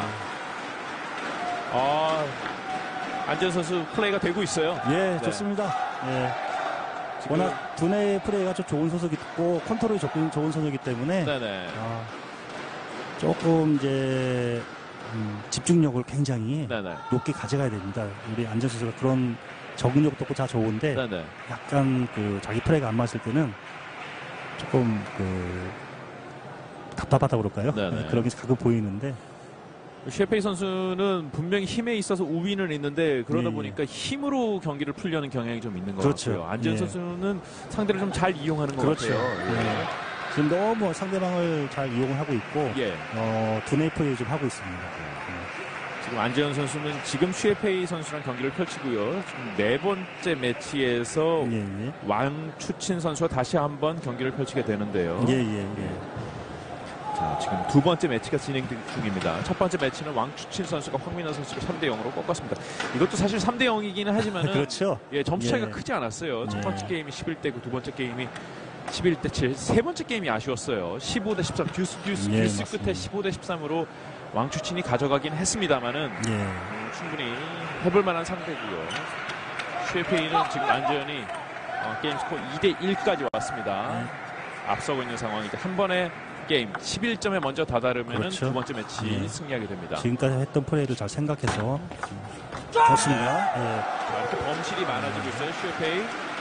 아, 안전 선수 플레이가 되고 있어요. 예, 네. 좋습니다. 예. 지금- 워낙 두뇌 플레이가 좀 좋은 선수이기 고 컨트롤이 좋은, 좋은 선수이기 때문에 네네. 아, 조금 이제 음, 집중력을 굉장히 네네. 높게 가져가야 됩니다. 우리 안전 선수가 그런 적응력도 없고 다 좋은데 네네. 약간 그 자기 플레이가 안 맞을 때는 조금 그 답답하다 그럴까요? 네네. 그런 게 가끔 보이는데 셰페이 선수는 분명히 힘에 있어서 우위는 있는데 그러다 예, 예. 보니까 힘으로 경기를 풀려는 경향이 좀 있는 것 그렇죠. 같고요. 안전 예. 선수는 상대를 좀 잘 이용하는 것 그렇죠. 같아요. 예. 지금 너무 상대방을 잘 이용을 하고 있고 예. 어, 두뇌 플레이 좀 하고 있습니다. 지금 안재현 선수는 지금 슈에페이 선수랑 경기를 펼치고요. 지금 네 번째 매치에서 예, 예. 왕추친 선수와 다시 한번 경기를 펼치게 되는데요. 예, 예, 예. 자, 지금 두 번째 매치가 진행 중입니다. 첫 번째 매치는 왕추친 선수가 황민호 선수를 삼 대 영으로 꺾었습니다. 이것도 사실 삼 대 영이기는 하지만은 그렇죠. 예, 점수 차이가 예. 크지 않았어요. 첫 예. 번째 게임이 십일 대 구, 두 번째 게임이 십일 대 칠, 세 번째 게임이 아쉬웠어요. 십오 대 십삼, 듀스, 듀스, 예, 듀스 맞습니다. 끝에 십오 대 십삼으로 왕추친이 가져가긴 했습니다만은 예. 음, 충분히 해볼 만한 상대고요. 슈에페이는 지금 안재현이 어, 게임 스코어 이 대 일까지 왔습니다. 네. 앞서고 있는 상황이죠. 한 번에 게임 십일 점에 먼저 다다르면 그렇죠. 두 번째 매치 예. 승리하게 됩니다. 지금까지 했던 플레이를 잘 생각해서 좋습니다. 예. 자, 이렇게 범실이 많아지고 있어요. 슈에페이.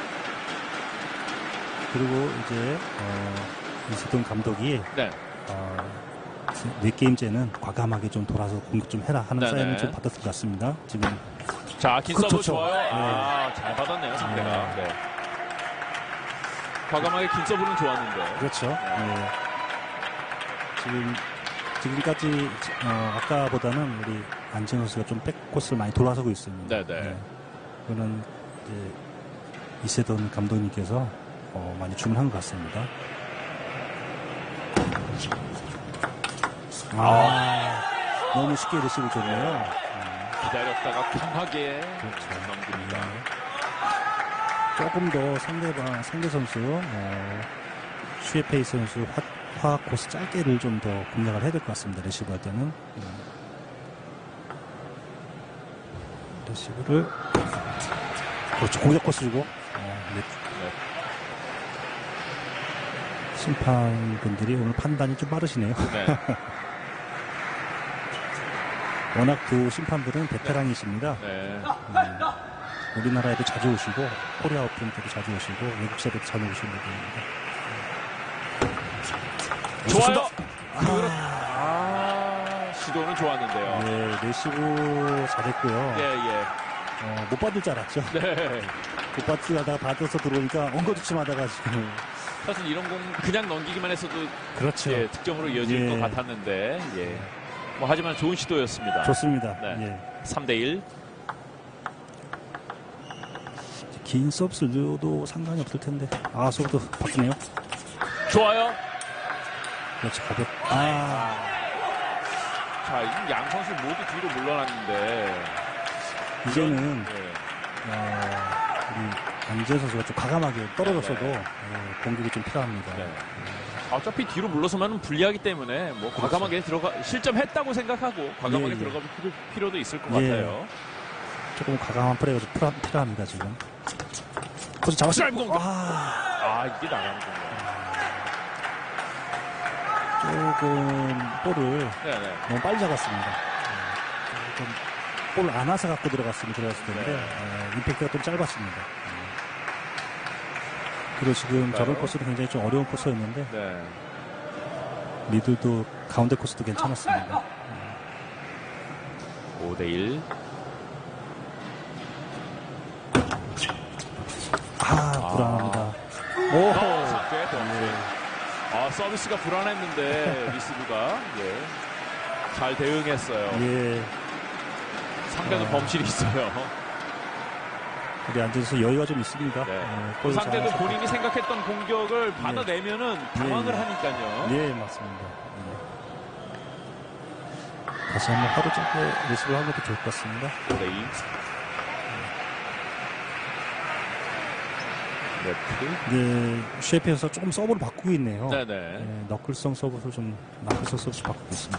그리고 이제 어, 이세동 감독이 네. 어, 네 게임째는 과감하게 좀 돌아서 공격 좀 해라 하는 네네. 사인을 좀 받았을 것 같습니다. 지금 자, 긴 그렇죠. 서브 좋아요. 네. 아, 잘 받았네요, 상대가. 네. 과감하게 긴 서브는 좋았는데. 그렇죠. 예. 지금 지금까지 어, 아까보다는 우리 안진 선수가 좀 백코스를 많이 돌아서고 있습니다. 네네. 예. 그거는 이제 이세돈 감독님께서 어, 많이 주문한 것 같습니다. 아, 너무 쉽게 레시브를 줬네요. 기다렸다가 강하게 그렇죠. 넘깁니다. 조금 더 상대방, 상대 선수, 어, 슈에페이 선수 화, 화 코스 짧게를 좀 더 공략을 해야 될 것 같습니다. 레시브 할 때는. 음. 레시브를. 그렇죠. 공략 코스 주고. 어, 네. 네. 심판분들이 오늘 판단이 좀 빠르시네요. 네. 워낙 두 심판분들은 베테랑이십니다. 네. 음, 우리나라에도 자주 오시고, 코리아 오픈 때도 자주 오시고, 외국사에도 자주 오시는 분입니다. 좋아요. 아, 아, 시도는 좋았는데요. 네, 레시브 잘했고요. 예, 예. 어, 못 받을 줄 알았죠. 네. 못 받을 줄 알다가 받아서 들어오니까 엉거주춤하다가 지금. 사실 이런 공 그냥 넘기기만 했어도 그렇죠. 예, 득점으로 이어질 예. 것 같았는데, 예. 뭐 하지만 좋은 시도였습니다. 좋습니다. 네. 예. 삼 대 일. 긴 서비스를 넣어도 상관이 없을 텐데. 아, 서브도 바꾸네요. 좋아요. 그렇지, 가볍. 아. 자, 이 양 선수 모두 뒤로 물러났는데. 이제는, 네. 어, 우리 안지현 선수가 좀 과감하게 떨어졌어도 네. 어, 공격이 좀 필요합니다. 네. 어차피 뒤로 물러서면 불리하기 때문에 뭐 그렇죠. 과감하게 들어가, 실점했다고 생각하고 과감하게 예, 예. 들어갈 필요, 필요도 있을 것 예. 같아요. 조금 과감한 플레이가 좀 필요, 필요합니다, 지금. 코스 잡았어요. 아, 아, 이게 나가는군요. 조금 볼을 네네. 너무 빨리 잡았습니다. 좀 볼을 안아서 갖고 들어갔으면 들어갔을 텐데 네. 어, 임팩트가 좀 짧았습니다. 그리고 지금 저런 코스도 굉장히 좀 어려운 코스였는데 네. 미들도 가운데 코스도 괜찮았습니다. 오 대 일. 아, 불안합니다. 아. 오, 네. 아, 서비스가 불안했는데 리시브가 예. 잘 대응했어요. 예. 상대도 아. 범실이 있어요. 우리 앉아서 여유가 좀 있습니다. 네. 어, 그 상대도 본인이 생각했던 공격을 받아내면은 예. 당황을 예. 하니까요. 예, 맞습니다. 예. 다시 한번 하루 짧게 리시브를 하는 것도 좋을 것 같습니다. 오 대 이. 네, 쉐이프에서 조금 서브를 바꾸고 있네요. 네네. 네, 너클성 서브를 좀 너클성 서브 바꾸고 있습니다.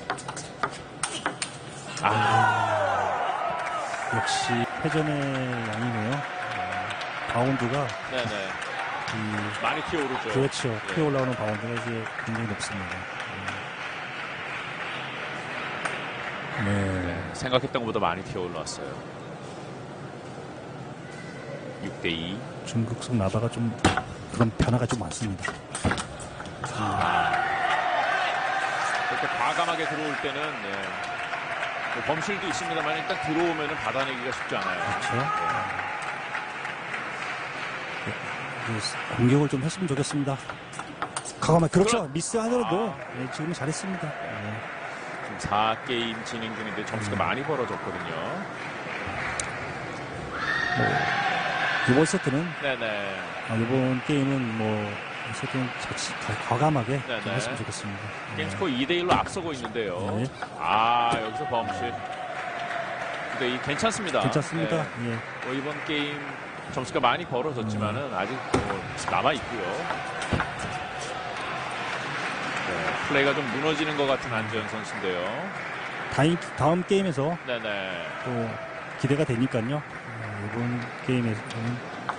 아, 역시 회전의 양이네요. 어, 바운드가 네네. 이, 많이 튀어오르죠. 그렇죠. 네. 튀어 올라오는 바운드가 이제 굉장히 높습니다. 네. 네, 생각했던 것보다 많이 튀어 올라왔어요. 육 대 이. 중국성 라바가 좀 그런 변화가 좀 많습니다. 아, 이렇게 과감하게 들어올 때는 네. 뭐 범실도 있습니다만 일단 들어오면 받아내기가 쉽지 않아요. 그렇죠. 네. 네. 공격을 좀 했으면 좋겠습니다. 과감하게 그렇죠. 그럼... 미스 하더라도 아. 네, 지금 잘했습니다. 네. 지금 사 게임 진행 중인데 점수가 음. 많이 벌어졌거든요. 뭐. 이번 세트는 네네. 어, 이번 게임은 뭐 세트는 과감하게 좀 했으면 좋겠습니다. 게임 스코어 이 대 일로 앞서고 있는데요. 네. 아, 여기서 범실. 구 대 이 괜찮습니다. 괜찮습니다. 네. 예. 뭐 이번 게임 점수가 많이 벌어졌지만은 음. 아직 뭐 남아 있고요. 네, 플레이가 좀 무너지는 것 같은 안지현 선수인데요. 다음, 다음 게임에서 네네. 또 기대가 되니까요. 이번 게임에서는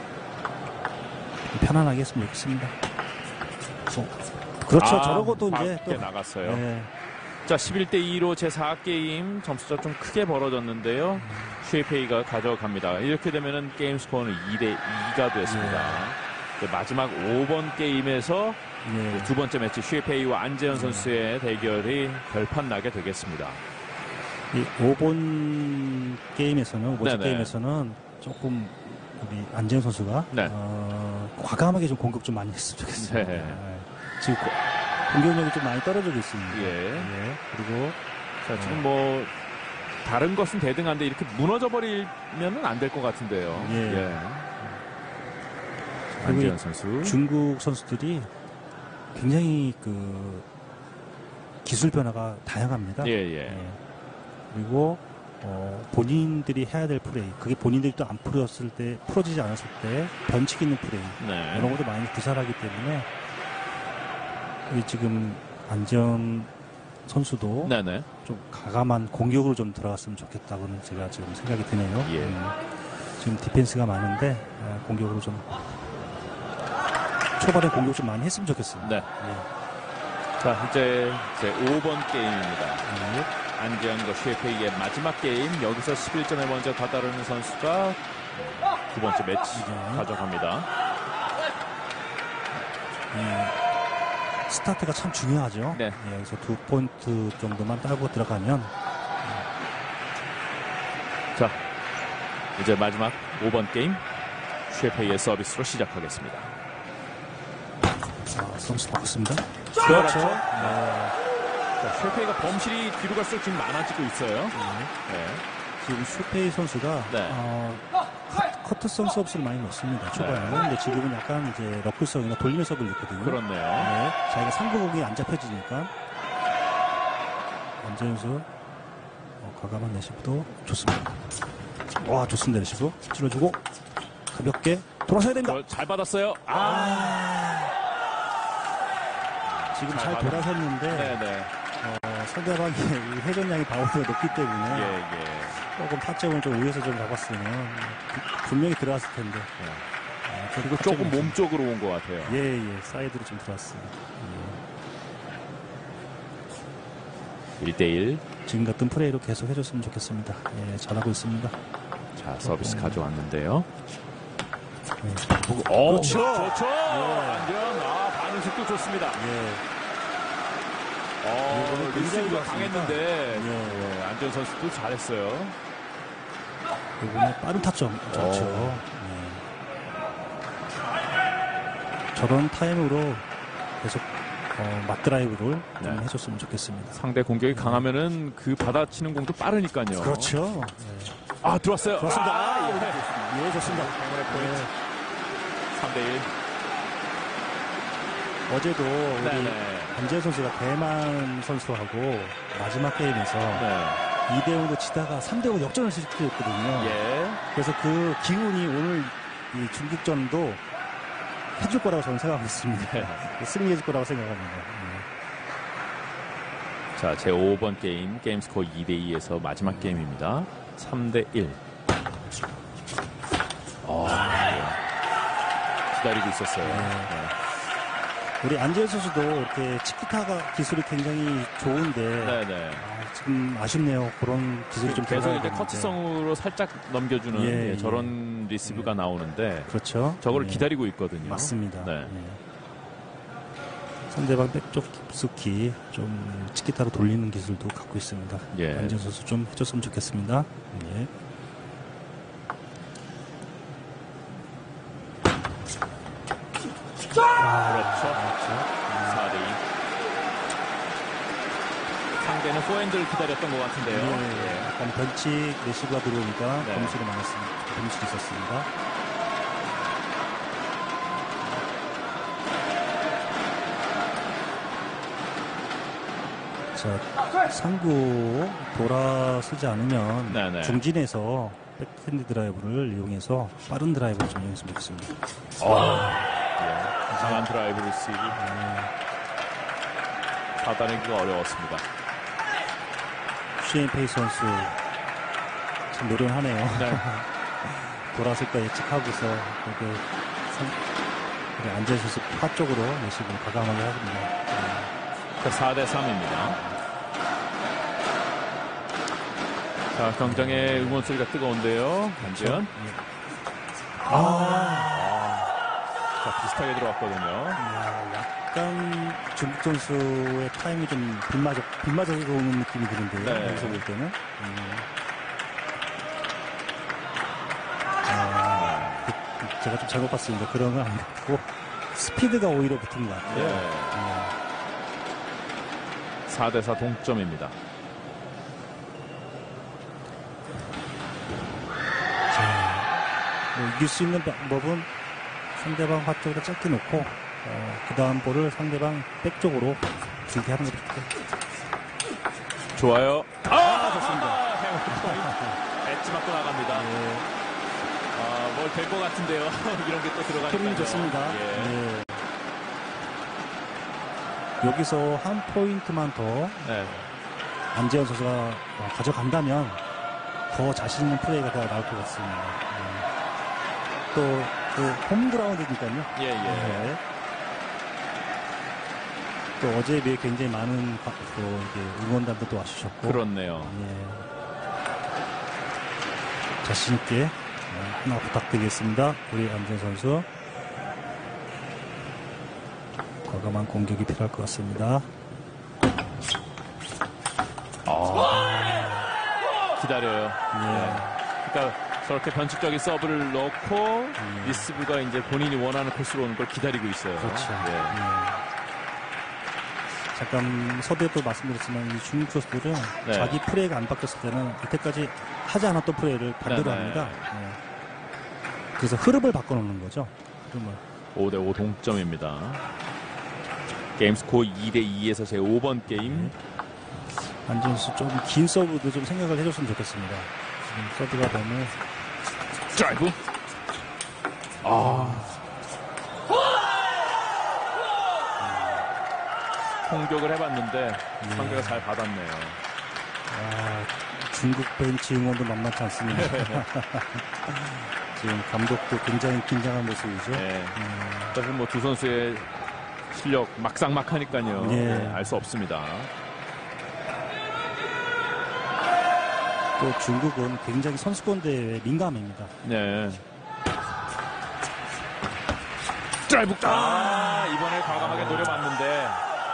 편안하게 했으면 좋겠습니다. 어, 그렇죠. 아, 저러고도 이제 또 나갔어요. 네. 자, 십일 대 이로 제사 게임 점수가 좀 크게 벌어졌는데요. 음. 쉐이페이가 가져갑니다. 이렇게 되면은 게임 스코어는 이 대 이가 됐습니다. 예. 마지막 오 번 게임에서 예. 두 번째 매치 쉐이페이와 안재현 선수의 대결이 결판 나게 되겠습니다. 이 오 번 게임에서는 오 번째 게임에서는 조금 우리 안재현 선수가 네. 어, 과감하게 좀 공격 좀 많이 했으면 좋겠어요. 네. 네. 지금 고, 공격력이 좀 많이 떨어지고 있습니다. 예. 예. 그리고 자, 지금 어. 뭐 다른 것은 대등한데 이렇게 무너져 버리면은 안 될 것 같은데요. 예. 예. 안재현 선수. 중국 선수들이 굉장히 그 기술 변화가 다양합니다. 예, 예. 예. 그리고 어, 본인들이 해야 될 플레이, 그게 본인들이 또 안 풀었을 때, 풀어지지 않았을 때 변칙 있는 플레이 네. 이런 것도 많이 구사하기 때문에 지금 안재현 선수도 네네. 좀 과감한 공격으로 좀 들어갔으면 좋겠다고는 제가 지금 생각이 드네요. 예. 음, 지금 디펜스가 많은데 어, 공격으로 좀 초반에 공격 좀 많이 했으면 좋겠습니다. 네. 예. 자, 이제 제 오 번 게임입니다. 예. 안재현과 쉐이페이의 마지막 게임. 여기서 십일 점에 먼저 다다르는 선수가 두 번째 매치 네. 가져갑니다. 네. 스타트가 참 중요하죠. 네. 네, 여기서 두 포인트 정도만 따고 들어가면. 자, 이제 마지막 오 번 게임. 쉐이페이의 서비스로 시작하겠습니다. 자, 서비스 바꿨습니다. 그렇죠. 네. 자, 쉐이페이가 범실이 뒤로 갈수록 지금 많아지고 있어요. 네. 네. 지금 쉐이페이 선수가 네. 어, 커트성 서비스를 많이 넣습니다. 초반에는. 네. 근데 지금은 약간 이제 러클성이나 돌리는 서브를 넣거든요. 그렇네요. 네. 자기가 상부공이 안 잡혀지니까. 안재현 선수 어, 과감한 레시브도 좋습니다. 와, 좋습니다. 레시브. 찔러주고 가볍게 돌아서야 됩니다. 잘 받았어요. 아. 지금 잘, 잘 돌아섰는데 네네. 어, 상대방이 회전량이 바운드가 높기 때문에 예, 예. 조금 타점을 좀 위에서 좀 잡았으면 분명히 들어갔을 텐데. 예. 아, 그리고 조금 몸 쪽으로 온 것 같아요. 예, 예. 사이드로 좀 들어왔습니다. 예. 일 대 일. 지금 같은 플레이로 계속 해줬으면 좋겠습니다. 예, 잘하고 있습니다. 자, 서비스 어, 가져왔는데요. 네. 오, 그렇죠. 좋죠. 안전. 예. 아, 반응 속도 좋습니다. 예. 어, 리시브가 강했는데 예. 예. 안전 선수도 잘했어요. 이번에 빠른 타점 좋죠. 예. 저런 타임으로 계속 어, 맞드라이브를 네. 좀 해줬으면 좋겠습니다. 상대 공격이 강하면은 그 받아치는 공도 빠르니까요. 그렇죠. 예. 아, 들어왔어요. 들어왔습니다. 아, 예, 예, 좋습니다. 포인트. 예. 삼 대 일. 어제도 우리 안재현 선수가 대만 선수하고 마지막 게임에서 네. 이 대 영으로 치다가 삼 대 오 역전을 시켰거든요. 예. 그래서 그 기운이 오늘 이 중국전도 해줄 거라고 저는 생각하고 있습니다. 네. 승리해줄 거라고 생각합니다. 네. 자, 제오 번 게임, 게임 스코어 이 대 이에서 마지막 게임입니다. 삼 대 일. 어, 네. 기다리고 있었어요. 네. 네. 우리 안재현 선수도 이렇게 치키타가 기술이 굉장히 좋은데 네네. 아, 지금 아쉽네요. 그런 기술이 좀 계속 이제 커트성으로 살짝 넘겨주는 예, 예, 저런 예. 리시브가 예. 나오는데 그렇죠. 저걸 예. 기다리고 있거든요. 맞습니다. 네. 예. 상대방 백쪽 깊숙이 좀 치키타로 돌리는 기술도 갖고 있습니다. 예. 안재현 선수 좀 해줬으면 좋겠습니다. 예. 아, 그렇죠. 그렇죠. 사 대 이. 상대는 포핸드를 기다렸던 것 같은데요. 네, 예. 약간 변칙 레시브가 들어오니까 네. 범실이 많았습니다. 범실이 있었습니다. 자, 상구 돌아서지 않으면 네네. 중진에서 백핸드 드라이브를 이용해서 빠른 드라이브를 좀 이용했으면 좋겠습니다. 어. 예. 강한 드라이브 리시브. 네. 받아내기가 어려웠습니다. 슈엔 페이 선수 참 노련하네요. 네. 돌아설 거 예측하고서 이렇게 안재현 선수 파 쪽으로 레시브를 과감하게 하거든요. 네. 사 대 삼입니다. 자, 경장의 응원 소리가 뜨거운데요. 안재현. 네. 아. 아. 자, 비슷하게 들어왔거든요. 약간 중국 선수의 타임이 좀 빗맞아, 빗맞아서 오는 느낌이 드는데요. 네. 여기서 볼 때는. 음. 아, 그, 제가 좀 잘못 봤습니다. 그런 건 아니고 스피드가 오히려 붙은 것 같아요. 네. 음. 사 대 사 동점입니다. 자, 뭐 이길 수 있는 방법은 상대방 화쪽으로 짧게 놓고 어, 그 다음 볼을 상대방 백 쪽으로 길게 하는 것부터. 좋아요. 아, 아 좋습니다. 엣지 맞고 나갑니다. 예. 아, 뭘 될 것 같은데요. 이런 게 또 들어가니까. 흐름이 좋습니다. 예. 예. 여기서 한 포인트만 더 네. 안재현 선수가 가져간다면 더 자신 있는 플레이가 더 나올 것 같습니다. 예. 또 그 홈그라운드니까요. 예, 예. 네. 또 어제에 비해 굉장히 많은 또 이게 응원단도 또 와주셨고. 그렇네요. 예. 자신 있게 하나 부탁드리겠습니다. 우리 안재현 선수. 과감한 공격이 필요할 것 같습니다. 아, 기다려요. 예. 그러니까 저렇게 변칙적인 서브를 넣고 음. 리시브가 이제 본인이 원하는 코스로 오는 걸 기다리고 있어요. 그렇죠. 예. 예. 잠깐 서두에도 말씀드렸지만 이 중국 선수들은 네. 자기 플레이가 안 바뀌었을 때는 이때까지 하지 않았던 플레이를 반대로 네네. 합니다. 예. 그래서 흐름을 바꿔놓는 거죠. 흐름을. 오 대 오 동점입니다. 게임 스코어 이 대 이에서 제오 번 게임. 네. 안지현 선수 좀 긴 서브도 좀 생각을 해줬으면 좋겠습니다. 지금 서브가 너무 드라이브. 아. 공격을 해봤는데 네. 상대가 잘 받았네요. 아, 중국 벤치 응원도 만만치 않습니다. 지금 감독도 굉장히 긴장한 모습이죠. 네. 음. 사실 뭐 두 선수의 실력 막상막하니까요. 네. 네, 알 수 없습니다. 또 중국은 굉장히 선수권 대회에 민감합니다. 네. 드라이브. 아, 이번에 과감하게 노려봤는데.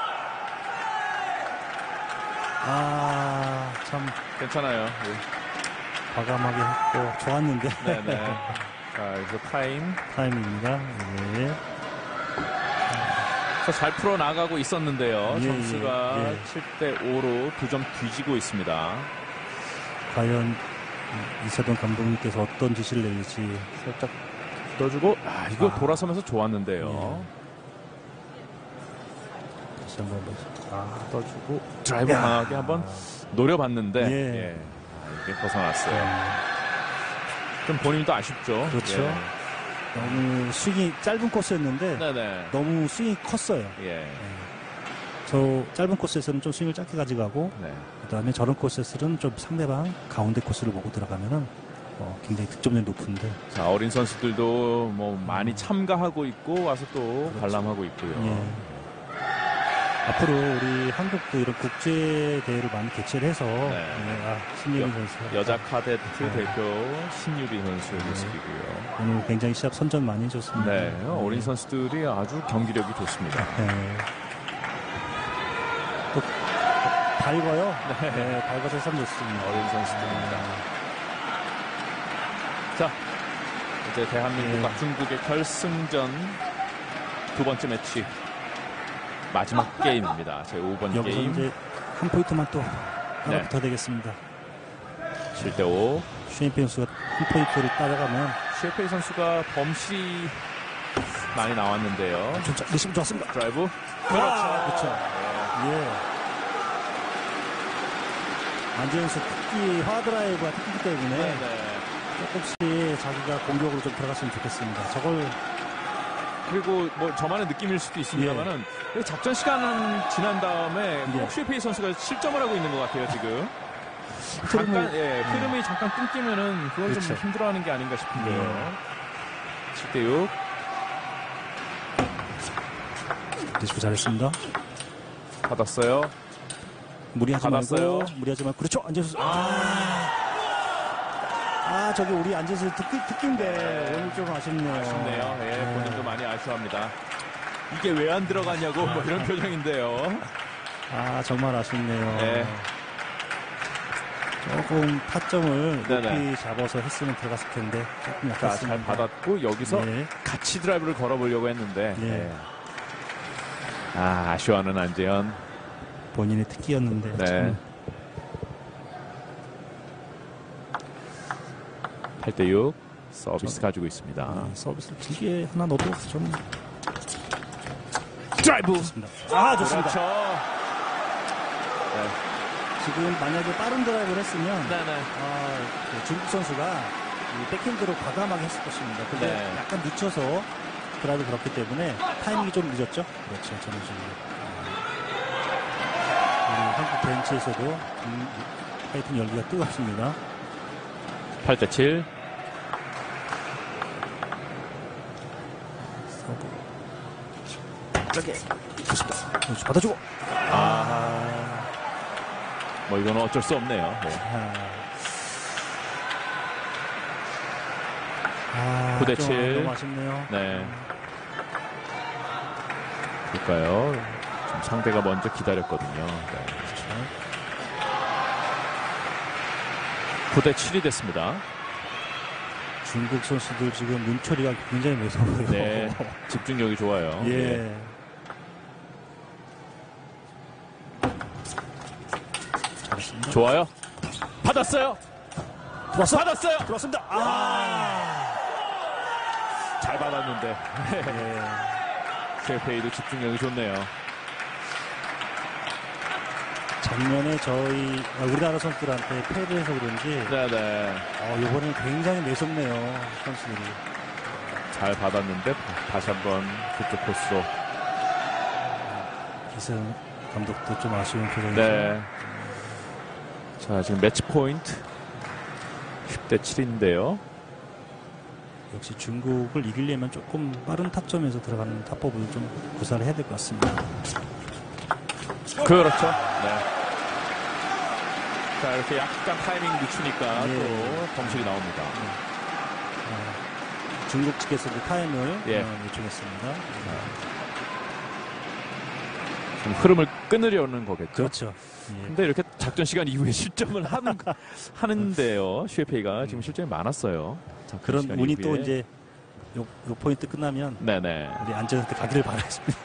아, 참 괜찮아요. 네. 과감하게 했고 좋았는데. 네네. 자, 여기서 타임. 타임입니다. 네. 잘 풀어나가고 있었는데요. 예, 점수가 예, 예. 칠 대 오로 두 점 뒤지고 있습니다. 과연 이세동 감독님께서 어떤 지시를 내릴지. 살짝 떠주고, 아, 이거 아. 돌아서면서 좋았는데요. 예. 다시 한번 아, 떠주고, 드라이브 강하게 한번 노려봤는데, 예. 예. 아, 이게 벗어났어요. 예. 좀 본인도 아쉽죠. 그렇죠. 예. 너무 스윙이 짧은 코스였는데 네네. 너무 스윙이 컸어요. 예. 예. 저 짧은 코스에서는 좀 스윙을 짧게 가져가고 네. 그다음에 저런 코스에서는 좀 상대방 가운데 코스를 보고 들어가면은 어, 굉장히 득점률이 높은데. 자, 어린 선수들도 뭐 많이 참가하고 있고 와서 또 그렇죠. 관람하고 있고요. 예. 앞으로 우리 한국도 이런 국제 대회를 많이 개최를 해서 네. 예, 아, 신유빈 선수 여자 카데트 네. 대표 신유리 선수의 모습이고요. 오늘 굉장히 시합 선전 많이 해줬습니다. 네, 어린 선수들이 아주 경기력이 좋습니다. 네. 또 밝아요. 네. 네, 밝아서 참 좋습니다. 어린 선수들입니다. 자, 이제 대한민국과 네. 중국의 결승전 두 번째 매치 마지막 게임입니다. 제오 번 여기서 게임. 이제 한 포인트만 또 하나 네. 더 되겠습니다. 칠 대 오. 슈엔페 선수가 한 포인트를 따라가면 슈에페이 선수가 범시 많이 나왔는데요. 좀 리시브 좋았습니다. 드라이브. 그렇죠. 그렇죠. 그렇죠. 예. 안재현 선수 특히 화드라이브가 특기이기 때문에 네, 네. 조금씩 자기가 공격으로 좀 들어갔으면 좋겠습니다. 저걸 그리고 뭐 저만의 느낌일 수도 있습니다만은 작전 시간 지난 다음에 예. 꼭 슈에페이 선수가 실점을 하고 있는 것 같아요 지금. 잠깐 예, 흐름이 잠깐 끊기면은 그건 좀 그렇죠. 힘들어하는 게 아닌가 싶은데요. 예. 칠 대 육. 리시브 잘했습니다. 받았어요. 무리하지 받았어요. 말고 무리하지 말고 그렇죠. 안재현 선수. 아, 아 저기 우리 안재현 선수 듣기 듣기인데 네. 오늘 좀 아쉽네요. 아쉽네요. 예, 네. 본인도 많이 아쉬워합니다. 이게 왜 안 들어가냐고 뭐 이런 표정인데요. 아 정말 아쉽네요. 네. 조금 타점을 네네. 높이 잡아서 했으면 들어갔을 텐데 조금 자, 약했습니다. 잘 받았고 여기서 네. 같이 드라이브를 걸어보려고 했는데 네. 예. 아, 아쉬워하는 안재현. 본인의 특기였는데 네. 참. 팔 대 육 서비스 가지고 있습니다. 아, 서비스를 길게 하나 넣어도 좀 드라이브. 좋습니다. 아 좋습니다. 그렇죠. 네. 지금 만약에 빠른 드라이브를 했으면 네네. 아, 그 중국 선수가 이 백핸드로 과감하게 했을 것입니다. 근데 네. 약간 늦춰서 드라이브 걸었기 때문에 타이밍이 좀 늦었죠. 그렇죠. 저는 지금 우리 한국 벤치에서도 음, 하여튼 열기가 뜨겁습니다. 팔 대 칠. 서브. 저기 좋습니다. 그렇죠. 받아주고. 아, 뭐 이거는 어쩔 수 없네요. 네. 아, 아, 구 대 좀 칠. 너무 아쉽네요. 네. 볼까요? 좀 상대가 먼저 기다렸거든요. 네. 구 대 칠이 됐습니다. 중국 선수들 지금 눈초리가 굉장히 무서워요. 네. 집중력이 좋아요. 예. 네. 잘했습니다. 좋아요. 받았어요. 들어왔어. 받았어요. 들어왔습니다. 아. 잘 받았는데. 예. 쉐페이도 집중력이 좋네요. 작년에 저희 우리나라 선수들한테 패를 해서 그런지 네네. 어, 이번에는 굉장히 매섭네요, 선수들이. 잘 받았는데 다시 한번 그쪽 코스로. 기성 감독도 좀 아쉬운 표정이죠. 네. 자, 지금 매치 포인트 십 대 칠인데요. 역시 중국을 이기려면 조금 빠른 타점에서 들어가는 타법을 좀 구사를 해야 될 것 같습니다. 그렇죠. 네. 자, 이렇게 약간 타이밍 늦추니까 예. 또 범실이 나옵니다. 네. 어, 중국 측에서 그 타임을 예. 어, 요청했습니다. 좀 흐름을 끊으려는 거겠죠. 그렇죠. 예. 근데 이렇게 작전 시간 이후에 실점을 하는, 하는데요. 슈에페이가 지금 실점이 많았어요. 그런 운이 이후에. 또 이제 요, 요 포인트 끝나면 네네. 우리 안전한테 가기를 바라겠습니다.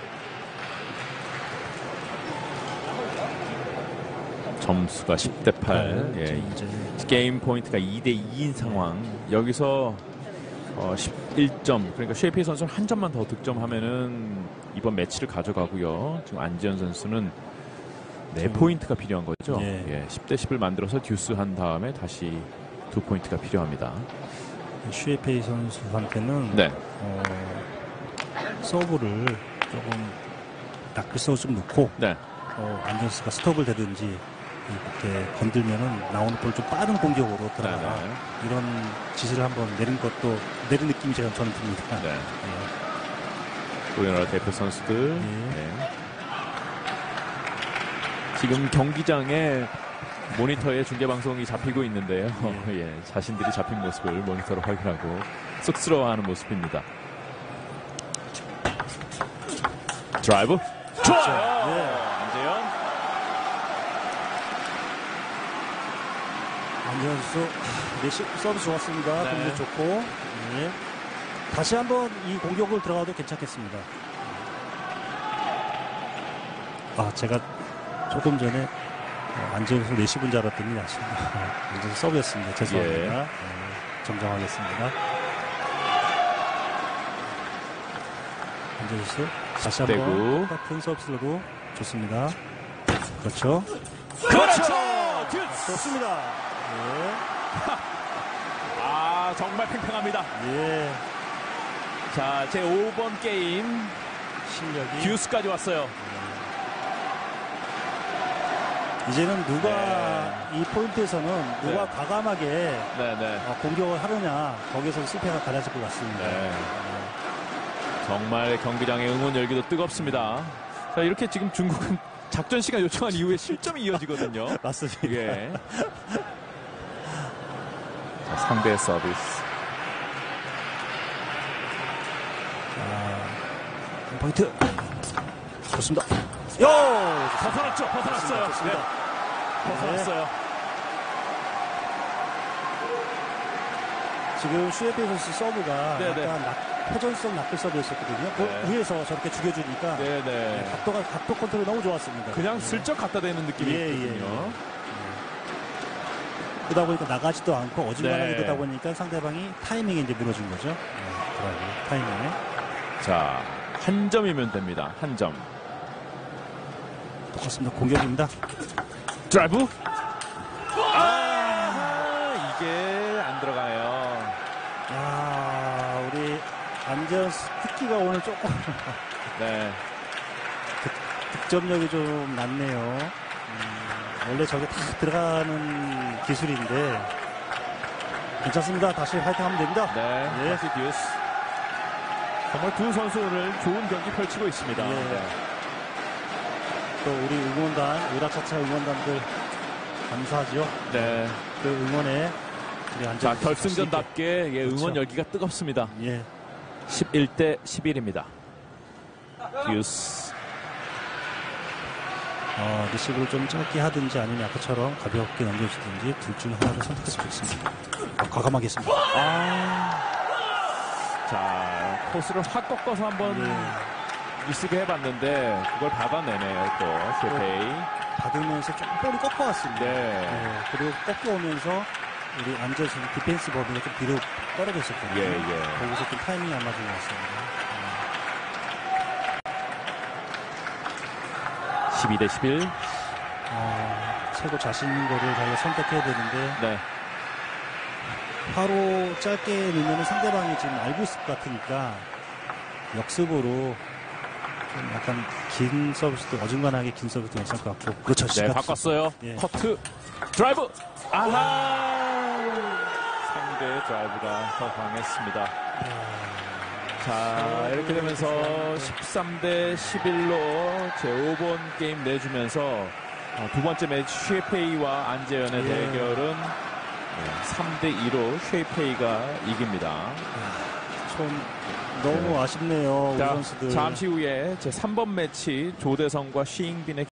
점수가 십 대 팔. 네, 예. 이제 게임 포인트가 이 대 이인 상황. 여기서 어, 십일 점. 그러니까 쉐페이 선수는 한 점만 더 득점하면은 이번 매치를 가져가고요. 지금 안지현 선수는 네 포인트가 필요한 거죠. 예. 예, 십 대 십을 만들어서 듀스 한 다음에 다시 두 포인트가 필요합니다. 슈에페이 선수한테는 네. 어, 서브를 조금 나클 서브 좀 넣고 네. 어, 안전스가 스톱을 대든지 이렇게 건들면은 나오는 볼 좀 빠른 공격으로 들어가 네, 네. 이런 지시를 한번 내린 것도 내린 느낌이 제가 저는 듭니다. 네. 예. 우리나라 대표 선수들. 예. 네. 지금 경기장에 모니터에 중계방송이 잡히고 있는데요. 예. 예, 자신들이 잡힌 모습을 모니터로 확인하고 쑥스러워하는 모습입니다. 드라이브. 좋아요. 예. 안재현. 안재현 선수 레시 서비스 좋았습니다. 네. 공격 좋고 예. 다시 한번 이 공격을 들어가도 괜찮겠습니다. 아 제가 조금 전에 어, 안재현 선수 레시브인 줄 알았더니 아쉽네요. 안재현 서브였습니다. 죄송합니다. 예. 예, 정정하겠습니다. 안재현 선수 다시 대구. 한번 똑같은 서비스로도 좋습니다. 그렇죠. 그렇죠. 좋습니다. 예. 아, 정말 팽팽합니다. 예. 자, 제오 번 게임 실력이 듀스까지 왔어요. 이제는 누가 네. 이 포인트에서는 누가 네. 과감하게 네네. 어, 공격을 하느냐 거기서 실패가 가려질 것 같습니다. 네. 정말 경기장의 응원 열기도 뜨겁습니다. 자, 이렇게 지금 중국은 작전 시간 요청한 이후에 실점이 이어지거든요. 맞습니다. 예. 자, 상대 서비스. 아, 포인트 좋습니다. 요! 벗어났죠? 벗어났어요. 좋습니다. 네. 벗어났어요. 지금 슈에페이 선수 서브가 네네. 약간 낙, 회전성 나클 서브였었거든요. 그 네. 위에서 저렇게 죽여주니까 네네. 네, 각도가 각도 컨트롤이 너무 좋았습니다. 그냥 네. 슬쩍 갖다 대는 느낌이 예, 있거든요. 예, 예. 그러다 보니까 나가지도 않고 어중간하게 네. 되다 보니까 상대방이 타이밍에 이제 무너진 거죠. 네, 드라이브 타이밍에. 자, 한 점이면 됩니다. 한 점. 똑같습니다. 공격입니다. 드라이브. 아, 이게 안 들어가요. 아, 우리 안재현 특기가 오늘 조금 네. 득점력이 좀 낮네요. 음, 원래 저게 다 들어가는 기술인데 괜찮습니다. 다시 파이팅하면 됩니다. 네. 예. 다시 듀스. 정말 두 선수 오늘 좋은 경기 펼치고 있습니다. 예. 네. 또 우리 응원단, 우라차차 응원단들 감사하죠. 네. 그 응원에 우리 안재현 자, 선수 결승전답게 예, 응원 그렇죠. 열기가 뜨겁습니다. 예. 십일 대 십일입니다. 듀스. 어, 리시브를 좀 짧게 하든지 아니면 아까처럼 가볍게 넘겨주든지 둘 중에 하나를 선택했으면 좋겠습니다. 어, 과감하게 했습니다. 아. 자, 코스를 확 꺾어서 한번 예. 리시브 해봤는데 그걸 받아내네요, 또 쉐페이. 받으면서 조금 볼이 꺾어왔습니다. 네. 네, 그리고 꺾여오면서 우리 안재수 디펜스 범위가 좀 뒤로 떨어져 있었거든요. 예, 예. 거기서 좀 타이밍이 안 맞은 것 같습니다. 십이 대 십일. 어, 최고 자신 있는 거를 자기가 선택해야 되는데 네. 바로 짧게 넣으면 상대방이 지금 알고 있을 것 같으니까 역습으로 좀 약간 긴 서비스도 어중간하게 긴 서비스도 괜찮을 것 같고. 그렇죠. 네, 바꿨어요. 예. 커트 드라이브. 아하. 상대의 드라이브가 더 강했습니다. 자, 이렇게 되면서 십삼 대 십일로 제오 번 게임 내주면서 두 번째 매치 쉐페이와 안재현의 예. 대결은 삼 대 이로 쉐페이가 이깁니다. 좀 너무 네. 아쉽네요. 우리 자, 선수들. 잠시 후에 제삼 번 매치 조대성과 시잉빈의